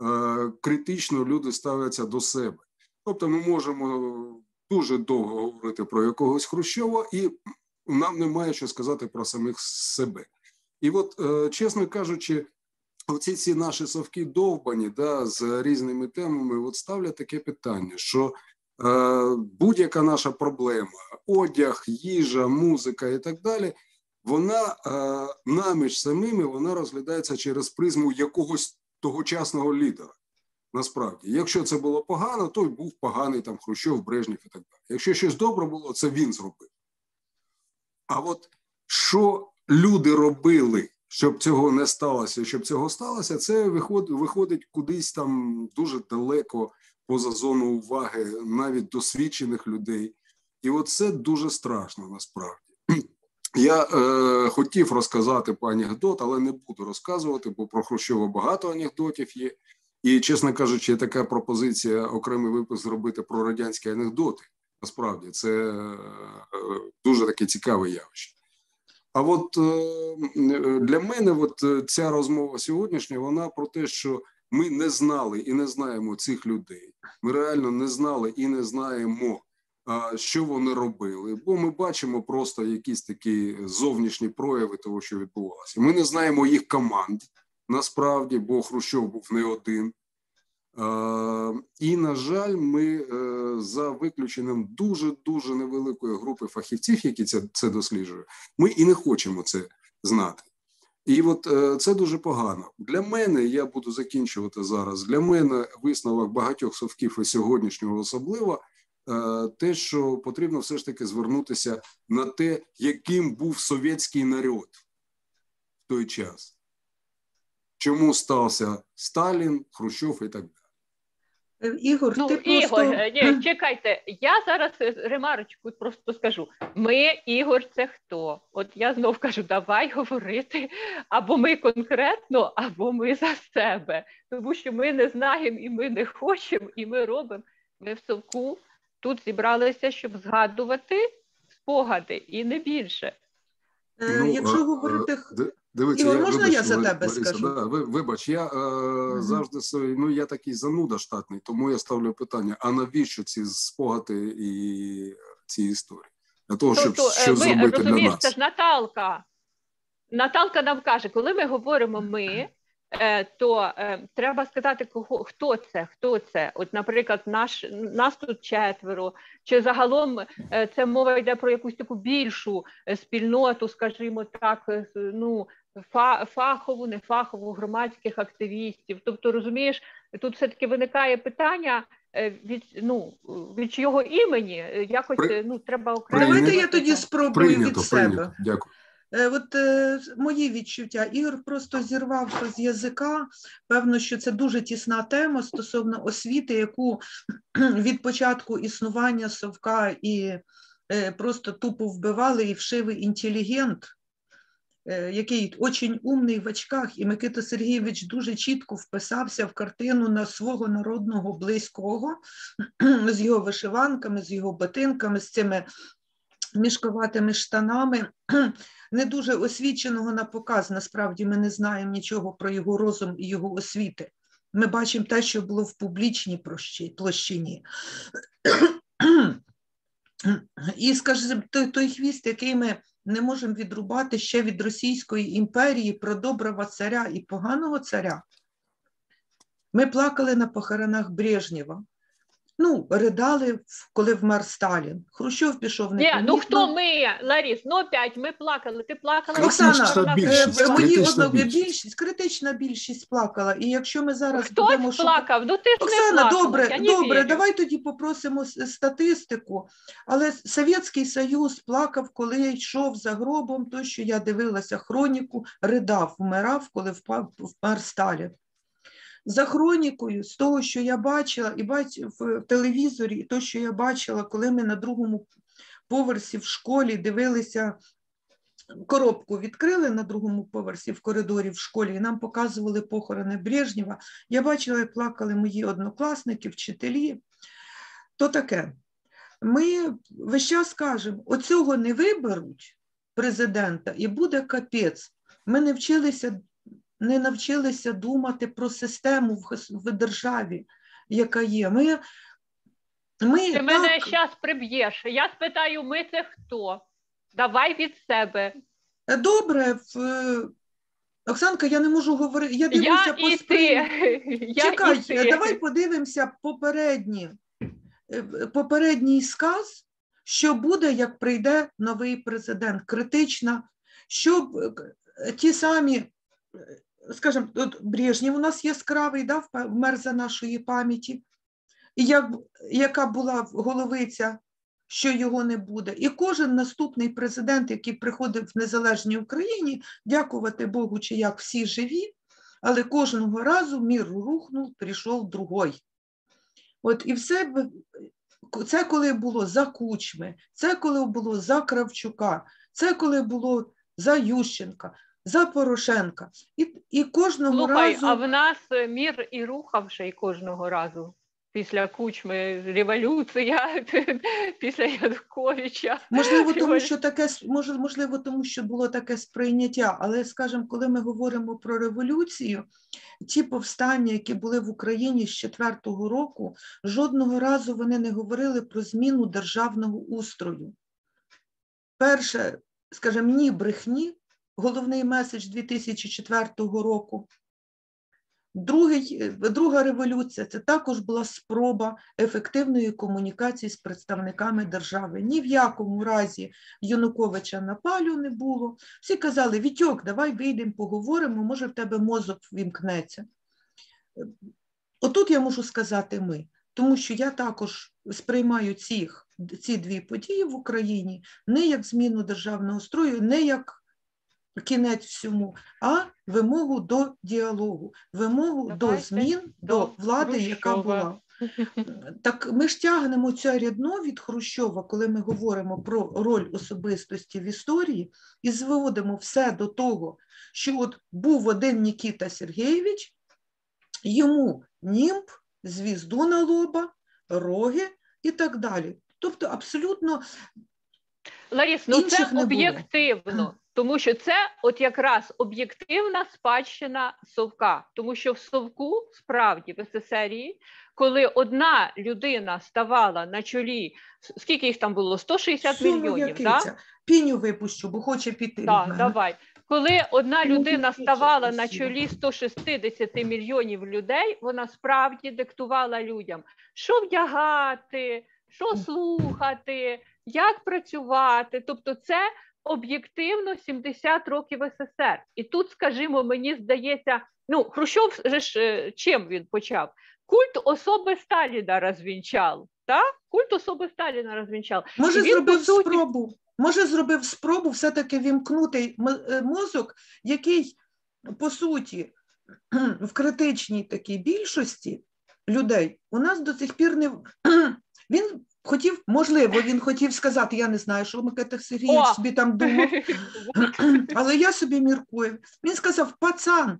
критично люди ставляться до себе. Тобто ми можемо дуже довго говорити про якогось Хрущова, і нам немає що сказати про самих себе. І от, чесно кажучи, оці ці наші совки довбані, да, з різними темами, от ставлять таке питання, що е, будь-яка наша проблема, одяг, їжа, музика і так далі, вона е, наміж самими, вона розглядається через призму якогось тогочасного лідера. Насправді, якщо це було погано, то й був поганий там Хрущов, Брежнєв і так далі. Якщо щось добре було, це він зробив. А от що люди робили, щоб цього не сталося, щоб цього сталося, це виходить, виходить кудись там дуже далеко поза зону уваги навіть досвідчених людей. І от це дуже страшно насправді. Я е, хотів розказати по анекдот, але не буду розказувати, бо про Хрущова багато анекдотів є. І, чесно кажучи, є така пропозиція окремий випуск зробити про радянські анекдоти. Насправді, це е, дуже таке цікаве явище. А от е, для мене от ця розмова сьогоднішня, вона про те, що ми не знали і не знаємо цих людей. Ми реально не знали і не знаємо, що вони робили, бо ми бачимо просто якісь такі зовнішні прояви того, що відбувалося. Ми не знаємо їх команд, насправді, бо Хрущов був не один. І, на жаль, ми за виключенням дуже-дуже невеликої групи фахівців, які це, це досліджують, ми і не хочемо це знати. І от це дуже погано. Для мене, я буду закінчувати зараз, для мене висновок багатьох совків і сьогоднішнього особливо, те, що потрібно все ж таки звернутися на те, яким був совєтський народ в той час. Чому стався Сталін, Хрущов і так далі. Ігор, ну, ти Ігор, просто... ні, чекайте, я зараз ремарочку просто скажу. Ми, Ігор, це хто? От я знов кажу, давай говорити або ми конкретно, або ми за себе. Тому що ми не знаємо і ми не хочемо, і ми робимо. Ми в совку тут зібралися, щоб згадувати спогади, і не більше. Ну, Якщо а, говорити... Дивіться, Ігор, я, можна вибач, я за тебе Лариса, скажу? Да, вибач, я е, угу. завжди, ну я такий зануда штатний, тому я ставлю питання, а навіщо ці спогади і ці історії? Для того, щоб тобто, щось ми, зробити розумієш, для нас. Це ж Наталка. Наталка нам каже, коли ми говоримо «ми», то е, треба сказати, кого, хто це, хто це. От, наприклад, наш, нас тут четверо, чи загалом е, це мова йде про якусь таку більшу спільноту, скажімо так, ну, фа, фахову, нефахову, громадських активістів. Тобто, розумієш, тут все-таки виникає питання, від, ну, від чого імені, якось, При... ну, треба окремо. Давайте я тоді спробую прийнято, від себе. Прийнято. Дякую. От е, мої відчуття. Ігор просто зірвався з язика. Певно, що це дуже тісна тема стосовно освіти, яку від початку існування совка і е, просто тупо вбивали, і вшивий інтелігент, е, який очень умний в очках, і Микита Сергійович дуже чітко вписався в картину на свого народного близького, з його вишиванками, з його ботинками, з цими мішковатими штанами, не дуже освіченого на показ. Насправді ми не знаємо нічого про його розум і його освіти. Ми бачимо те, що було в публічній площині. І, скажімо, той, той хвіст, який ми не можемо відрубати ще від Російської імперії про доброго царя і поганого царя. Ми плакали на похоронах Брежнєва. Ну, ридали, коли вмер Сталін. Хрущов пішов непомітно. Ні, ну хто ми, Ларіс? Ну опять, ми плакали. Ти плакала? Оксана, більшість, мої критична одно, більшість. більшість, критична більшість плакала. І якщо ми зараз Хтось будемо... плакав? Ну ти ж Оксана, не плакала, добре, я не добре, вірю. давай тоді попросимо статистику. Але Совєтський Союз плакав, коли я йшов за гробом, то, що я дивилася хроніку, ридав, вмирав, коли впав, вмер Сталін. За хронікою, з того, що я бачила, і бач, в телевізорі, і то, що я бачила, коли ми на другому поверсі в школі дивилися, коробку відкрили на другому поверсі в коридорі в школі, і нам показували похорони Брежнєва, я бачила, як плакали мої однокласники, вчителі. То таке. Ми весь час кажемо, оцього не виберуть президента, і буде капець. Ми не вчилися не навчилися думати про систему в, в державі, яка є. Ми, ми Ти так... мене зараз приб'єш. Я спитаю, ми це хто? Давай від себе. Добре. В... Оксанка, я не можу говорити. Я дивлюся я по і сприйняттю. ти. Чекай, я і ти. давай подивимося попередні, попередній сказ, що буде, як прийде новий президент. Критична, щоб ті самі скажімо, от Брежнєв у нас яскравий, да, вмер за нашої пам'яті, і як, яка була головиця, що його не буде. І кожен наступний президент, який приходив в незалежній Україні, дякувати Богу, чи як всі живі, але кожного разу мір рухнув, прийшов другой. От і все, це коли було за Кучми, це коли було за Кравчука, це коли було за Ющенка, за Порошенка. І, і кожного Слухай, разу... а в нас мір і рухавши і кожного разу. Після Кучми революція, після Януковича. Можливо, тому що таке, можливо, тому що було таке сприйняття, але, скажімо, коли ми говоримо про революцію, ті повстання, які були в Україні з четвертого року, жодного разу вони не говорили про зміну державного устрою. Перше, скажімо, ні брехні, головний меседж дві тисячі четвертого року. Другий, друга революція – це також була спроба ефективної комунікації з представниками держави. Ні в якому разі Януковича на палю не було. Всі казали: Вітьок, давай вийдемо, поговоримо, може в тебе мозок вімкнеться. Отут я можу сказати ми, тому що я також сприймаю ці, ці дві події в Україні не як зміну державного строю, не як кінець всьому, а вимогу до діалогу, вимогу Давайте до змін, до, до влади, Хрущова. Яка була. Так ми ж тягнемо це рядно від Хрущова, коли ми говоримо про роль особистості в історії, і зводимо все до того, що от був один Нікіта Сергійович, йому німб, звізду на лоба, роги і так далі. Тобто абсолютно Ларіс, ну це об'єктивно. Тому що це от якраз об'єктивна спадщина Совка. Тому що в Совку, справді, в СССРі, коли одна людина ставала на чолі, скільки їх там було? сто шістдесят мільйонів, так? Піню випущу, бо хоче піти від Так, мене. давай. Коли одна людина ставала на чолі сто шістдесят мільйонів людей, вона справді диктувала людям, що вдягати, що слухати, як працювати. Тобто це об'єктивно сімдесят років СССР. І тут, скажімо, мені здається, ну, Хрущов же ж чим він почав? Культ особи Сталіна розвінчав, так? Культ особи Сталіна розвінчав. Може, він, зробив суті... спробу, може, зробив спробу все-таки вімкнути мозок, який, по суті, в критичній такій більшості людей у нас до цих пір не... Він хотів, можливо, він хотів сказати, я не знаю, що Микита Сергійович собі там думав, але я собі міркую. Він сказав: пацан,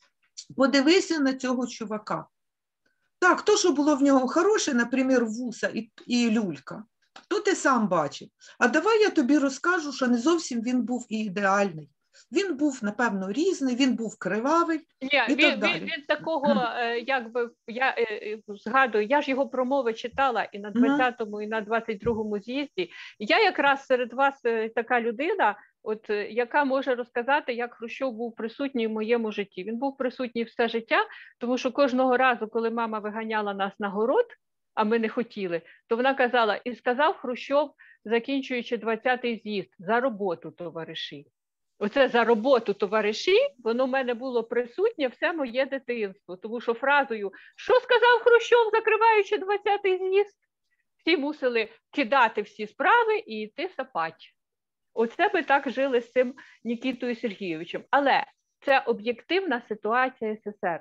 подивися на цього чувака. Так, то, що було в нього хороше, наприклад, вуса і, і люлька, то ти сам бачив. А давай я тобі розкажу, що не зовсім він був і ідеальний. Він був, напевно, різний, він був кривавий. Ні, і він, так далі. Він, він такого, якби, я е, згадую, я ж його промови читала і на двадцятому, і на двадцять другому з'їзді. Я якраз серед вас така людина, от, яка може розказати, як Хрущов був присутній в моєму житті. Він був присутній все життя, тому що кожного разу, коли мама виганяла нас на город, а ми не хотіли, то вона казала: і сказав Хрущов, закінчуючи двадцятий з'їзд: за роботу, товариші. Оце за роботу, товариші, воно в мене було присутнє все моє дитинство. Тому що фразою «що сказав Хрущов, закриваючи двадцятий з'їзд?» всі мусили кидати всі справи і йти сапать. Оце ми так жили з цим Нікітою Сергійовичем. Але це об'єктивна ситуація СССР.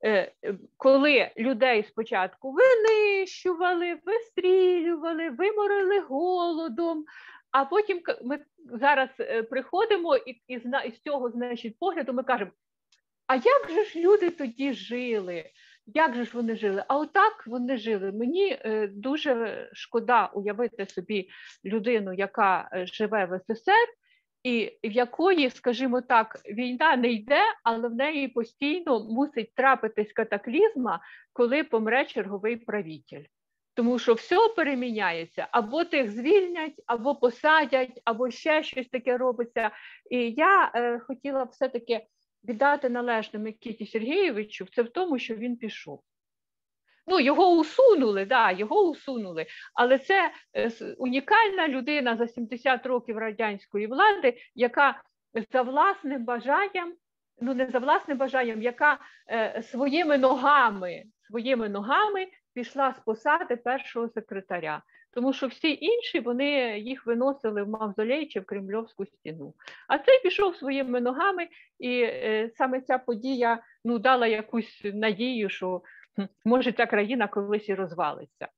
Коли людей спочатку винищували, вистрілювали, виморили голодом, а потім ми зараз приходимо і, і, і з цього, значить, погляду ми кажемо: а як же ж люди тоді жили? Як же ж вони жили? А отак вони жили. Мені е, дуже шкода уявити собі людину, яка живе в СССР, і в якої, скажімо так, війна не йде, але в неї постійно мусить трапитись катаклізма, коли помре черговий правитель. Тому що все переміняється, або тих звільнять, або посадять, або ще щось таке робиться. І я е, хотіла все-таки віддати належне Микиті Сергійовичу, це в тому, що він пішов. Ну, його усунули, да, його усунули, але це е, унікальна людина за сімдесят років радянської влади, яка за власним бажанням ну не за власним бажанням, яка е, своїми ногами, своїми ногами пішла з посади першого секретаря. Тому що всі інші, вони їх виносили в мавзолей чи в Кремльовську стіну. А цей пішов своїми ногами, і е, саме ця подія, ну, дала якусь надію, що може ця країна колись і розвалиться.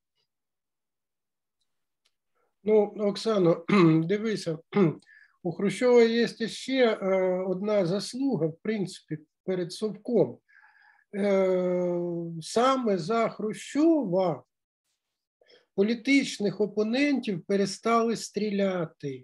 Ну, Оксано, дивися, у Хрущова є ще одна заслуга, в принципі, перед Совком. Саме за Хрущова політичних опонентів перестали стріляти.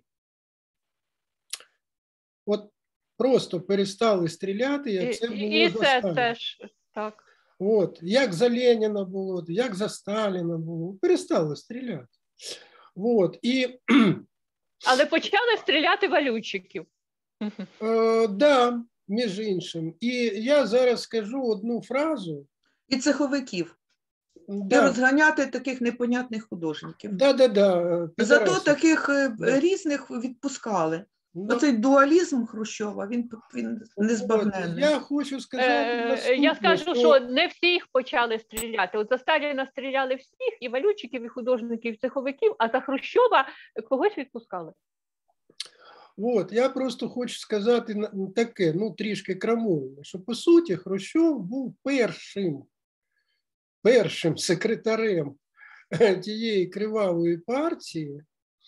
От просто перестали стріляти, як це було і, і за це Сталіна. теж, так. От, як за Леніна було, як за Сталіна було, перестали стріляти. От, і... Але почали стріляти валютчиків. Е, да, між іншим. І я зараз скажу одну фразу. І цеховиків. Да. І розганяти таких непонятних художників. Да, да, да, Зато таких да. різних відпускали. Да. Оцей дуалізм Хрущова, він, він незбагненний. Я хочу сказати е, Я скажу, що... що не всіх почали стріляти. От за Сталіна стріляли всіх, і валютчиків, і художників, і цеховиків, а за Хрущова когось відпускали. От, я просто хочу сказати таке, ну трішки крамольне, що по суті Хрущов був першим, першим секретарем тієї кривавої партії,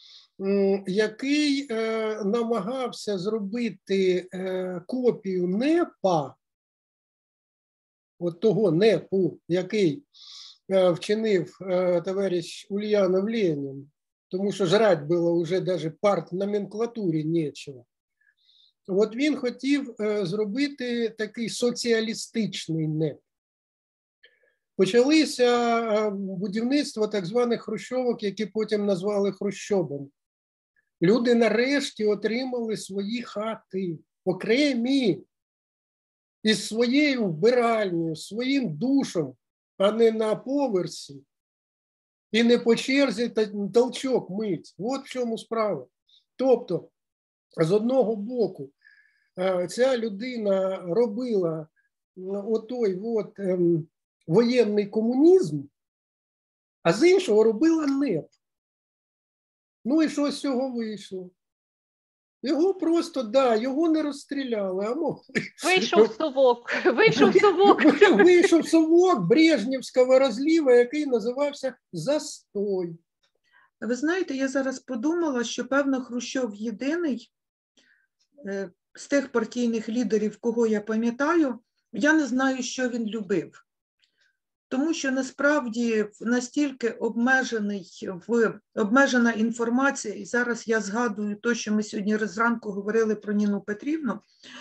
який е, намагався зробити е, копію НЕПа, от того НЕПу, який е, вчинив е, товариш Ульянов Ленін, тому що жрать було вже навіть партноменклатурі нічого. От він хотів е, зробити такий соціалістичний НЕП. Почалися будівництво так званих хрущовок, які потім назвали хрущобами. Люди нарешті отримали свої хати, окремі, із своєю вбиральнею, своїм душем, а не на поверсі. І не по черзі толчок мить. От в чому справа. Тобто, з одного боку, ця людина робила отой от, ем, воєнний комунізм, а з іншого робила НЕП. Ну і що з цього вийшло? Його просто, да, його не розстріляли, а могли. Вийшов совок, вийшов совок. Вийшов совок Брежнівського розліва, який називався «Застой». Ви знаєте, я зараз подумала, що, певно, Хрущов єдиний з тих партійних лідерів, кого я пам'ятаю, я не знаю, що він любив. Тому що насправді настільки обмежений, в, обмежена інформація, і зараз я згадую те, що ми сьогодні зранку говорили про Ніну Петрівну.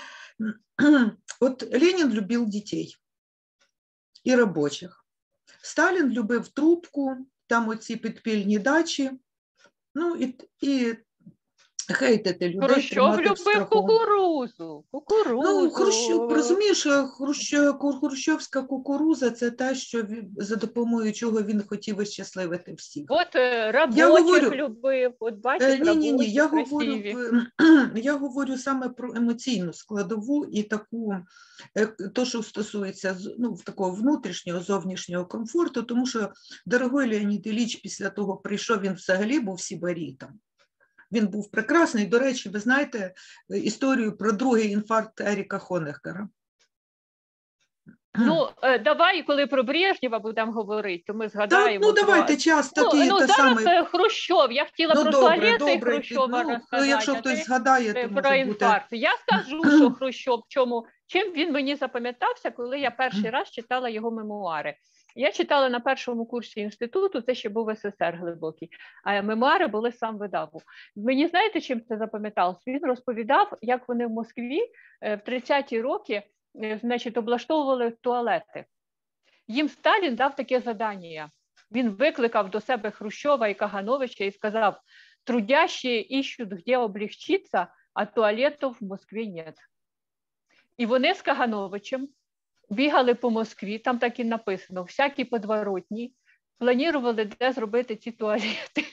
От Ленін любив дітей і робочих. Сталін любив трубку, там оці підпільні дачі, ну і, і хейтити людей. Хрущов любив кукурузу. кукурузу. Ну, Хрущов, розумієш, Хрущов, Хрущовська кукуруза – це те, що він, за допомогою чого він хотів щасливити всіх. От робочих говорю, любив, от бачиш, ні, ні, ні, я говорю, я говорю саме про емоційну складову і таку, то, що стосується ну, такого внутрішнього, зовнішнього комфорту, тому що, дорогой Леонід Ілліч, після того прийшов, він взагалі був сибарітом. Він був прекрасний. До речі, ви знаєте історію про другий інфаркт Еріка Хонекера? Ну, давай, коли про Брежнєва будемо говорити, то ми згадаємо. Так, ну, давайте час такий, ну, ну, те зараз саме. Хрущов, я хотіла ну, про добре, туалети добре, Хрущова ну, розказати. Якщо хтось згадає, то про може інфаркт. бути. Я скажу, що Хрущов, чому, чим він мені запам'ятався, коли я перший раз читала його мемуари. Я читала на першому курсі інституту, це ще був СССР глибокий, а мемуари були сам видаву. Мені знаєте, чим це запам'яталося? Він розповідав, як вони в Москві в тридцяті роки, значить, облаштовували туалети. Їм Сталін дав таке завдання. Він викликав до себе Хрущова і Кагановича і сказав: «Трудящие ищут, где облегчиться, а туалетов в Москві нет». І вони з Кагановичем бігали по Москві, там так і написано, всякі подворотні, планували, де зробити ці туалети.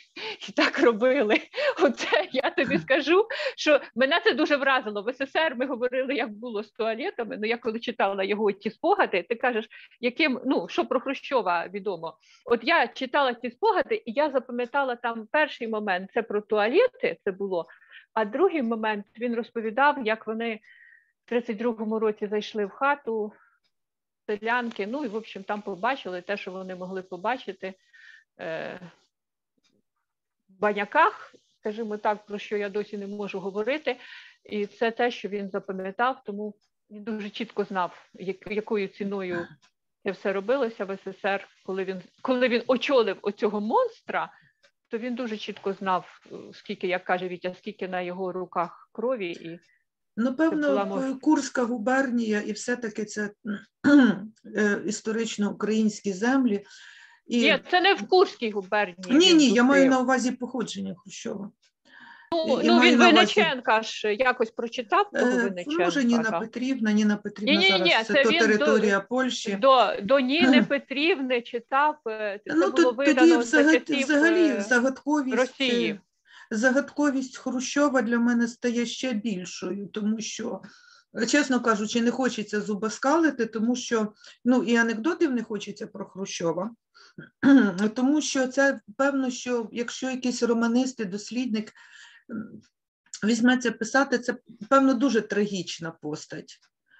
і так робили. Оце я тобі скажу, що мене це дуже вразило. В СССР ми говорили, як було з туалетами, ну я коли читала його ті спогади, ти кажеш, яким, ну, що про Хрущова відомо. От я читала ті спогади, і я запам'ятала там перший момент, це про туалети, це було, а другий момент, він розповідав, як вони в тридцять другому році зайшли в хату, селянки, ну і, в общем, там побачили те, що вони могли побачити е, в баняках, скажімо так, про що я досі не можу говорити, і це те, що він запам'ятав, тому він дуже чітко знав, як, якою ціною це все робилося в СССР, коли він, коли він очолив оцього монстра, то він дуже чітко знав, скільки, як каже Вітя, скільки на його руках крові. І ну, певно, мож... Курська губернія і все-таки це історично українські землі. І... Ні, це не в Курській губернії. Ні, ні, я маю на увазі походження Хрущова. Ну, ну він Винниченка ж якось прочитав того Винниченка. Може, Ніна Петрівна, Ніна Петрівна ні, ні, зараз ні, це, це то територія до, Польщі. До, до Ніни Петрівни читав, це ну, було тоді видано взагалі, за часів взагалі загадковість, Росії. Загадковість Хрущова для мене стає ще більшою, тому що, чесно кажучи, не хочеться зубоскалити, тому що, ну, і анекдотів не хочеться про Хрущова, тому що це, певно, що якщо якийсь романист і дослідник візьметься писати, це, певно, дуже трагічна постать.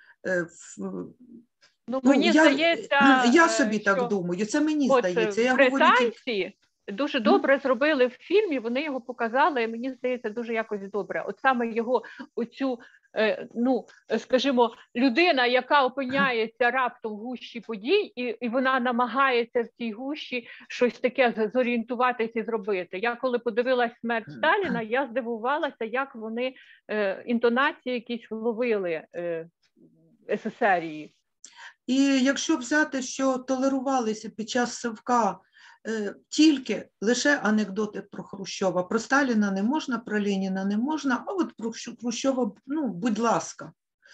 Ну, мені ну, здається, я, я собі що... так думаю, це мені От здається. Я британці говорю тільки... дуже добре зробили в фільмі, вони його показали, і мені здається, дуже якось добре. От саме його оцю, ну, скажімо, людина, яка опиняється раптом в гущі подій, і, і вона намагається в цій гущі щось таке зорієнтуватися і зробити. Я коли подивилась «Смерть Сталіна», я здивувалася, як вони е, інтонації якісь вловили е, СССРії. І якщо взяти, що толерувалися під час Совка е, тільки лише анекдоти про Хрущова, про Сталіна не можна, про Леніна не можна, а от про Хрущова, ну, будь ласка.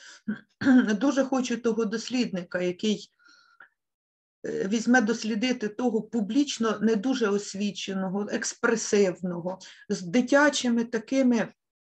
Дуже хочу того дослідника, який візьме дослідити того публічно не дуже освіченого, експресивного, з дитячими такими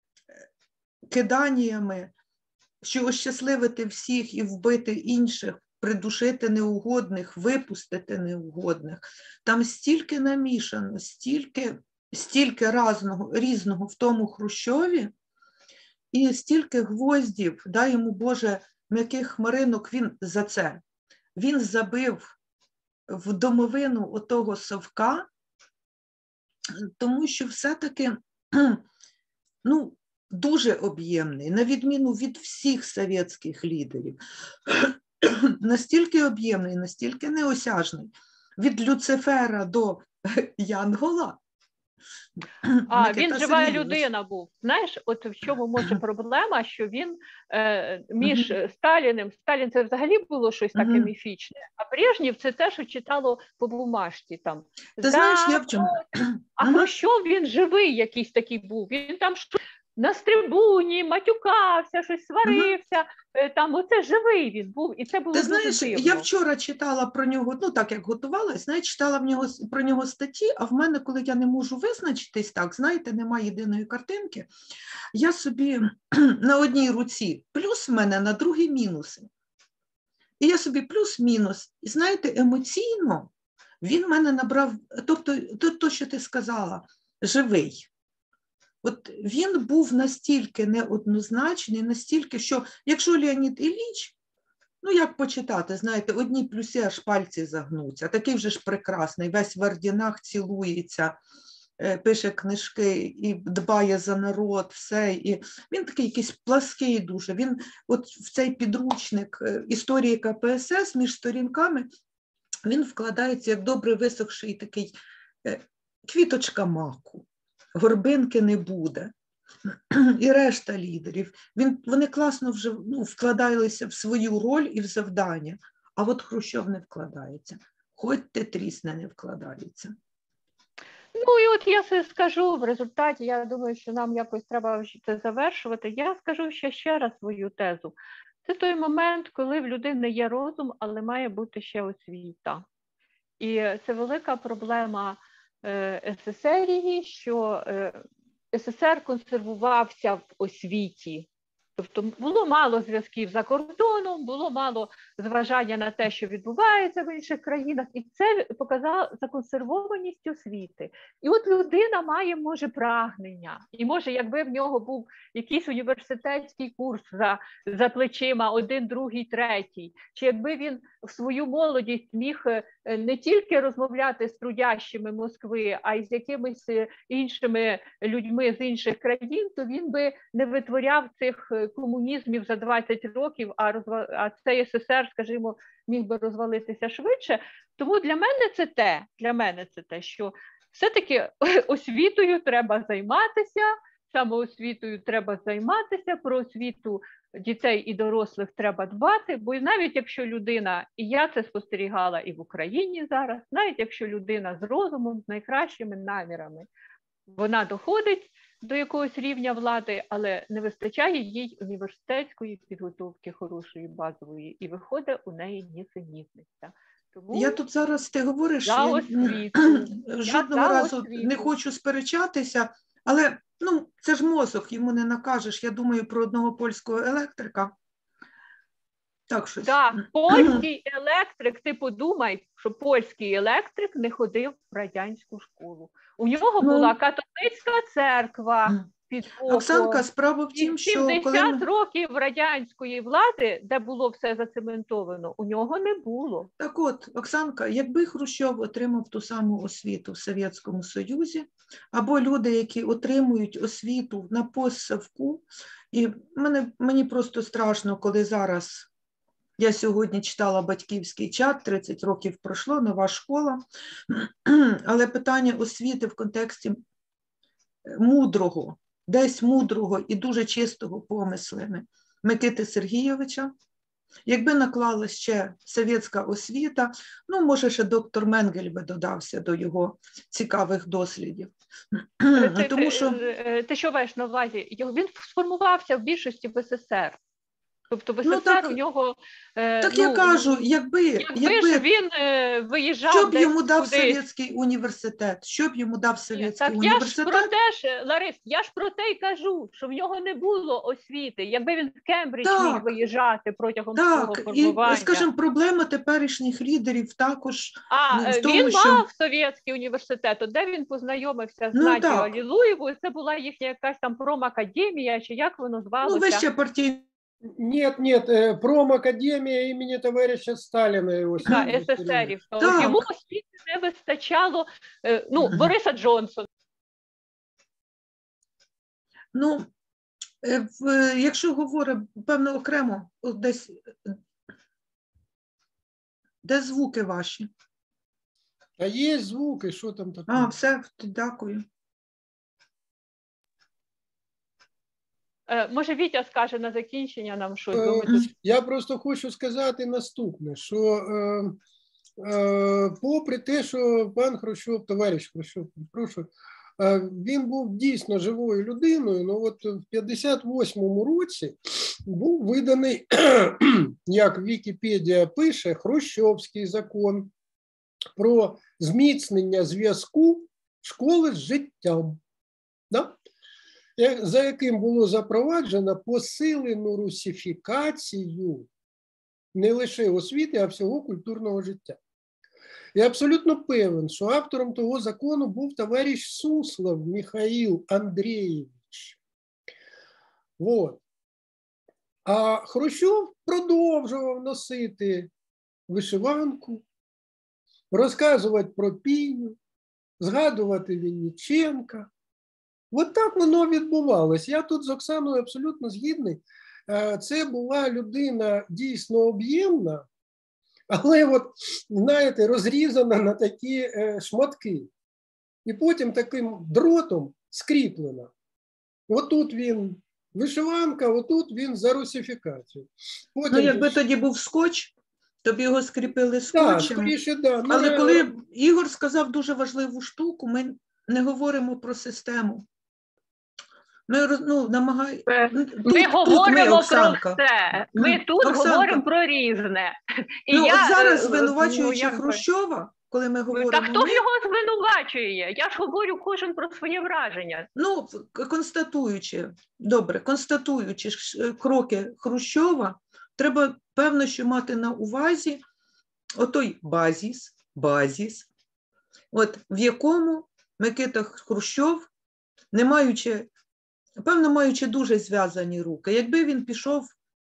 киданнями, що ощасливити всіх і вбити інших, придушити неугодних, випустити неугодних. Там стільки намішано, стільки, стільки разного, різного в тому Хрущові, і стільки гвоздів, дай йому Боже, м'яких хмаринок, він за це. Він забив в домовину отого Совка, тому що все-таки, ну, дуже об'ємний, на відміну від всіх совєтських лідерів. Настільки об'ємний, настільки неосяжний. Від Люцифера до Янгола. А, він жива людина був. Знаєш, от в чому може проблема, що він е, між Сталіним, Сталін це взагалі було щось таке міфічне, а Брежнєв це те, що читало по бумажці там. Ти знаєш, я в чому? А Хрущов, він живий якийсь такий був, він там на трибуні матюкався, щось сварився, uh-huh. там оце живий він був, і це було Ти дуже знаєш, дивно. Я вчора читала про нього, ну так як готувалась, знаєш, читала в нього, про нього статті, а в мене, коли я не можу визначитись так, знаєте, немає єдиної картинки, я собі на одній руці плюс в мене, на другій мінуси. І я собі плюс-мінус, і знаєте, емоційно він мене набрав, тобто то, то, що ти сказала, живий. От він був настільки неоднозначний, настільки, що якщо Леонід Ілліч, ну як почитати, знаєте, одні плюси аж пальці загнуться, такий вже ж прекрасний, весь в орденах цілується, пише книжки і дбає за народ, все. І він такий якийсь плаский дуже, він от в цей підручник історії ка пе ес ес між сторінками, він вкладається як добре висохший такий квіточка маку. Горбинки не буде. І решта лідерів. Він, вони класно вже ну, вкладалися в свою роль і в завдання, а от Хрущов не вкладається. Хоч ти трісне, не вкладається. Ну і от я скажу в результаті, я думаю, що нам якось треба це завершувати. Я скажу ще, ще раз свою тезу. Це той момент, коли в людини є розум, але має бути ще освіта. І це велика проблема СССРії, що СССР консервувався в освіті. Тобто було мало зв'язків за кордоном, було мало зважання на те, що відбувається в інших країнах, і це показало законсервованість освіти. І от людина має, може, прагнення, і може, якби в нього був якийсь університетський курс за, за плечима, один, другий, третій, чи якби він в свою молодість міг не тільки розмовляти з трудящими Москви, а й з якимись іншими людьми з інших країн, то він би не витворяв цих комунізмів за двадцять років, а, розва... а цей СССР, скажімо, міг би розвалитися швидше. Тому для мене це те, для мене це те, що все-таки освітою треба займатися, самоосвітою треба займатися, про освіту дітей і дорослих треба дбати, бо навіть якщо людина, і я це спостерігала і в Україні зараз, навіть якщо людина з розумом, з найкращими намірами, вона доходить до якогось рівня влади, але не вистачає їй університетської підготовки хорошої, базової, і виходить у неї нісенітниця. Тому я тут зараз, ти говориш, я освіту. жодного я разу освіту. не хочу сперечатися, але ну, це ж мозок, йому не накажеш. Я думаю про одного польського електрика. Так, щось. Так, польський електрик, ти подумай, що польський електрик не ходив в радянську школу. У нього ну, була католицька церква під боком. Оксанка, справа в тім, що сімдесят коли ми... років радянської влади, де було все зацементовано, у нього не було. Так от, Оксанка, якби Хрущов отримав ту саму освіту в Совєтському Союзі, або люди, які отримують освіту на постсовку, і мене, мені просто страшно, коли зараз... Я сьогодні читала батьківський чат, тридцять років пройшло, нова школа, але питання освіти в контексті мудрого, десь мудрого і дуже чистого помислами Микити Сергійовича, якби наклала ще совєтська освіта, ну, може, ще доктор Менгель би додався до його цікавих дослідів. Ти, Тому що... ти, ти що маєш на увазі? Він сформувався в більшості в СССР. Тобто в СССР ну, так, у нього... Так ну, я кажу, якби... Якби, якби ж він е, виїжджав Що б десь йому дав кудись. Совєтський університет? Що б йому дав Совєтський так, університет? Я ж про те ж, Ларис, я ж про те й кажу, що в нього не було освіти. Якби він в Кембридж так, міг виїжджати протягом так, свого формування. І, скажімо, проблема теперішніх лідерів також А в тому, він що... мав Совєтський університет, де він познайомився з ну, Надією так. Алілуєвою. Це була їхня якась там промакадемія, чи як воно звалося. Ну, вище партійна. Нет, нет, промакадемія імені товариша Сталіна. Його Так, СССРів. Так. Йому освіти не вистачало, ну, Мгм. Бориса Джонсона. Ну, е, в- якщо говоримо, певно, окремо, от десь, де звуки ваші? А є звуки, що там таке? А, все, дякую. Е, Може, Вітя скаже на закінчення нам щось, Е, бо ми тут... Я просто хочу сказати наступне, що е, е, попри те, що пан Хрущов, товариш Хрущов, прошу, е, він був дійсно живою людиною, ну от в п'ятдесят восьмому році був виданий, як Вікіпедія пише, Хрущовський закон про зміцнення зв'язку школи з життям. Да? За яким було запроваджено посилену русифікацію не лише освіти, а всього культурного життя. Я абсолютно певен, що автором того закону був товариш Суслов Михаил Андрійович. Вот. А Хрущов продовжував носити вишиванку, розказувати про піню, згадувати Вінниченка. От так воно відбувалось. Я тут з Оксаною абсолютно згідний. Це була людина дійсно об'ємна, але от, знаєте, розрізана на такі шматки. І потім таким дротом скріплена. Отут він вишиванка, отут він за русифікацію. Потім... Ну, якби тоді був скотч, то б його скріпили скотчем. Так, скоріше, да. Але ну, коли Ігор сказав дуже важливу штуку, ми не говоримо про систему. Ми ну, намагаємо... Ми тут, говоримо тут ми, про все. Ми тут Оксанка. говоримо про різне. І Ну, я, от зараз, е, звинувачуючи ну, якби... Хрущова, коли ми говоримо... Та хто ми... ж його звинувачує? Я ж говорю кожен про своє враження. Ну, констатуючи, добре, констатуючи кроки Хрущова, треба, певно, що мати на увазі отой базіс, базіс, от, в якому Микита Хрущов, не маючи, певно, маючи дуже зв'язані руки, якби він пішов,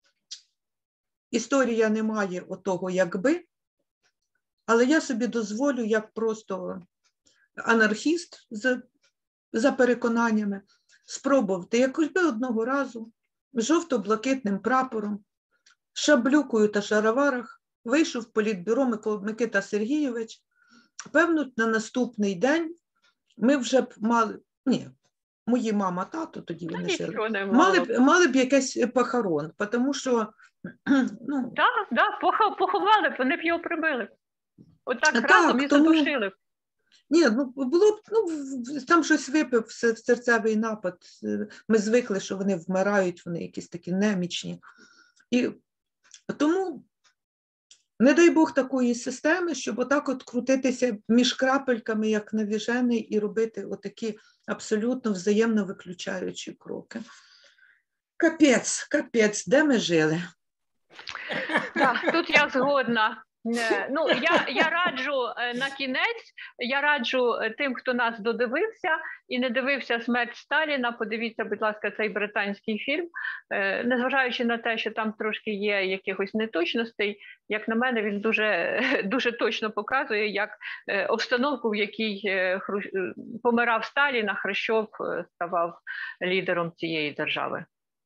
історія не має отого якби, але я собі дозволю, як просто анархіст за, за переконаннями, спробувати якось би одного разу жовто-блакитним прапором, шаблюкою та шароварах вийшов в політбюро Микита Сергійович. Певно, на наступний день ми вже б мали, ні, мої мама, тато, тоді вони жили, мали б, мали б якийсь похорон, тому що, ну... Так, так, поховали б, вони б його прибили. Отак так, разом і тому... задушили б. Ні, ну, було б, ну, там щось випив серцевий напад, ми звикли, що вони вмирають, вони якісь такі немічні. І тому... Не дай Бог такої системи, щоб отак от крутитися між крапельками, як навіжений, і робити отакі абсолютно взаємно виключаючі кроки. Капець, капець, де ми жили? Так, тут я згодна. Ну, я, я раджу на кінець, я раджу тим, хто нас додивився і не дивився «Смерть Сталіна», подивіться, будь ласка, цей британський фільм. Незважаючи на те, що там трошки є якихось неточностей, як на мене, він дуже, дуже точно показує, як обстановку, в якій помирав Сталін, а Хрущов ставав лідером цієї держави.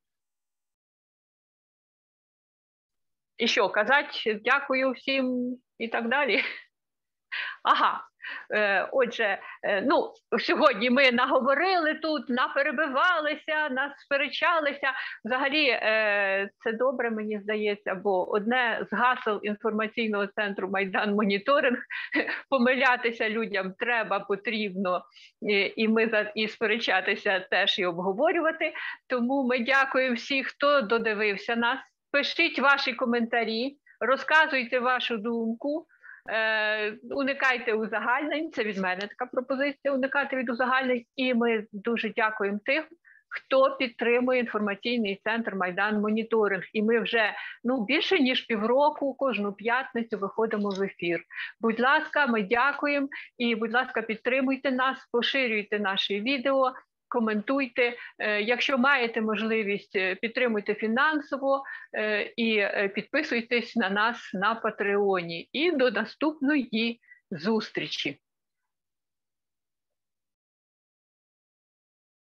І що, казати дякую всім і так далі? Ага, отже, ну, сьогодні ми наговорили тут, наперебивалися, насперечалися. Взагалі, це добре, мені здається, бо одне з гасел інформаційного центру «Майдан Моніторинг» – помилятися людям треба, потрібно, і ми і сперечатися теж і обговорювати. Тому ми дякуємо всім, хто додивився нас. Пишіть ваші коментарі, розказуйте вашу думку, е, уникайте узагальнень, це від мене така пропозиція, уникати від узагальнень. І ми дуже дякуємо тим, хто підтримує інформаційний центр «Майдан Моніторинг». І ми вже ну, більше ніж півроку кожну п'ятницю виходимо в ефір. Будь ласка, ми дякуємо і, будь ласка, підтримуйте нас, поширюйте наші відео, коментуйте. Якщо маєте можливість, підтримуйте фінансово і підписуйтесь на нас на Патреоні. І до наступної зустрічі!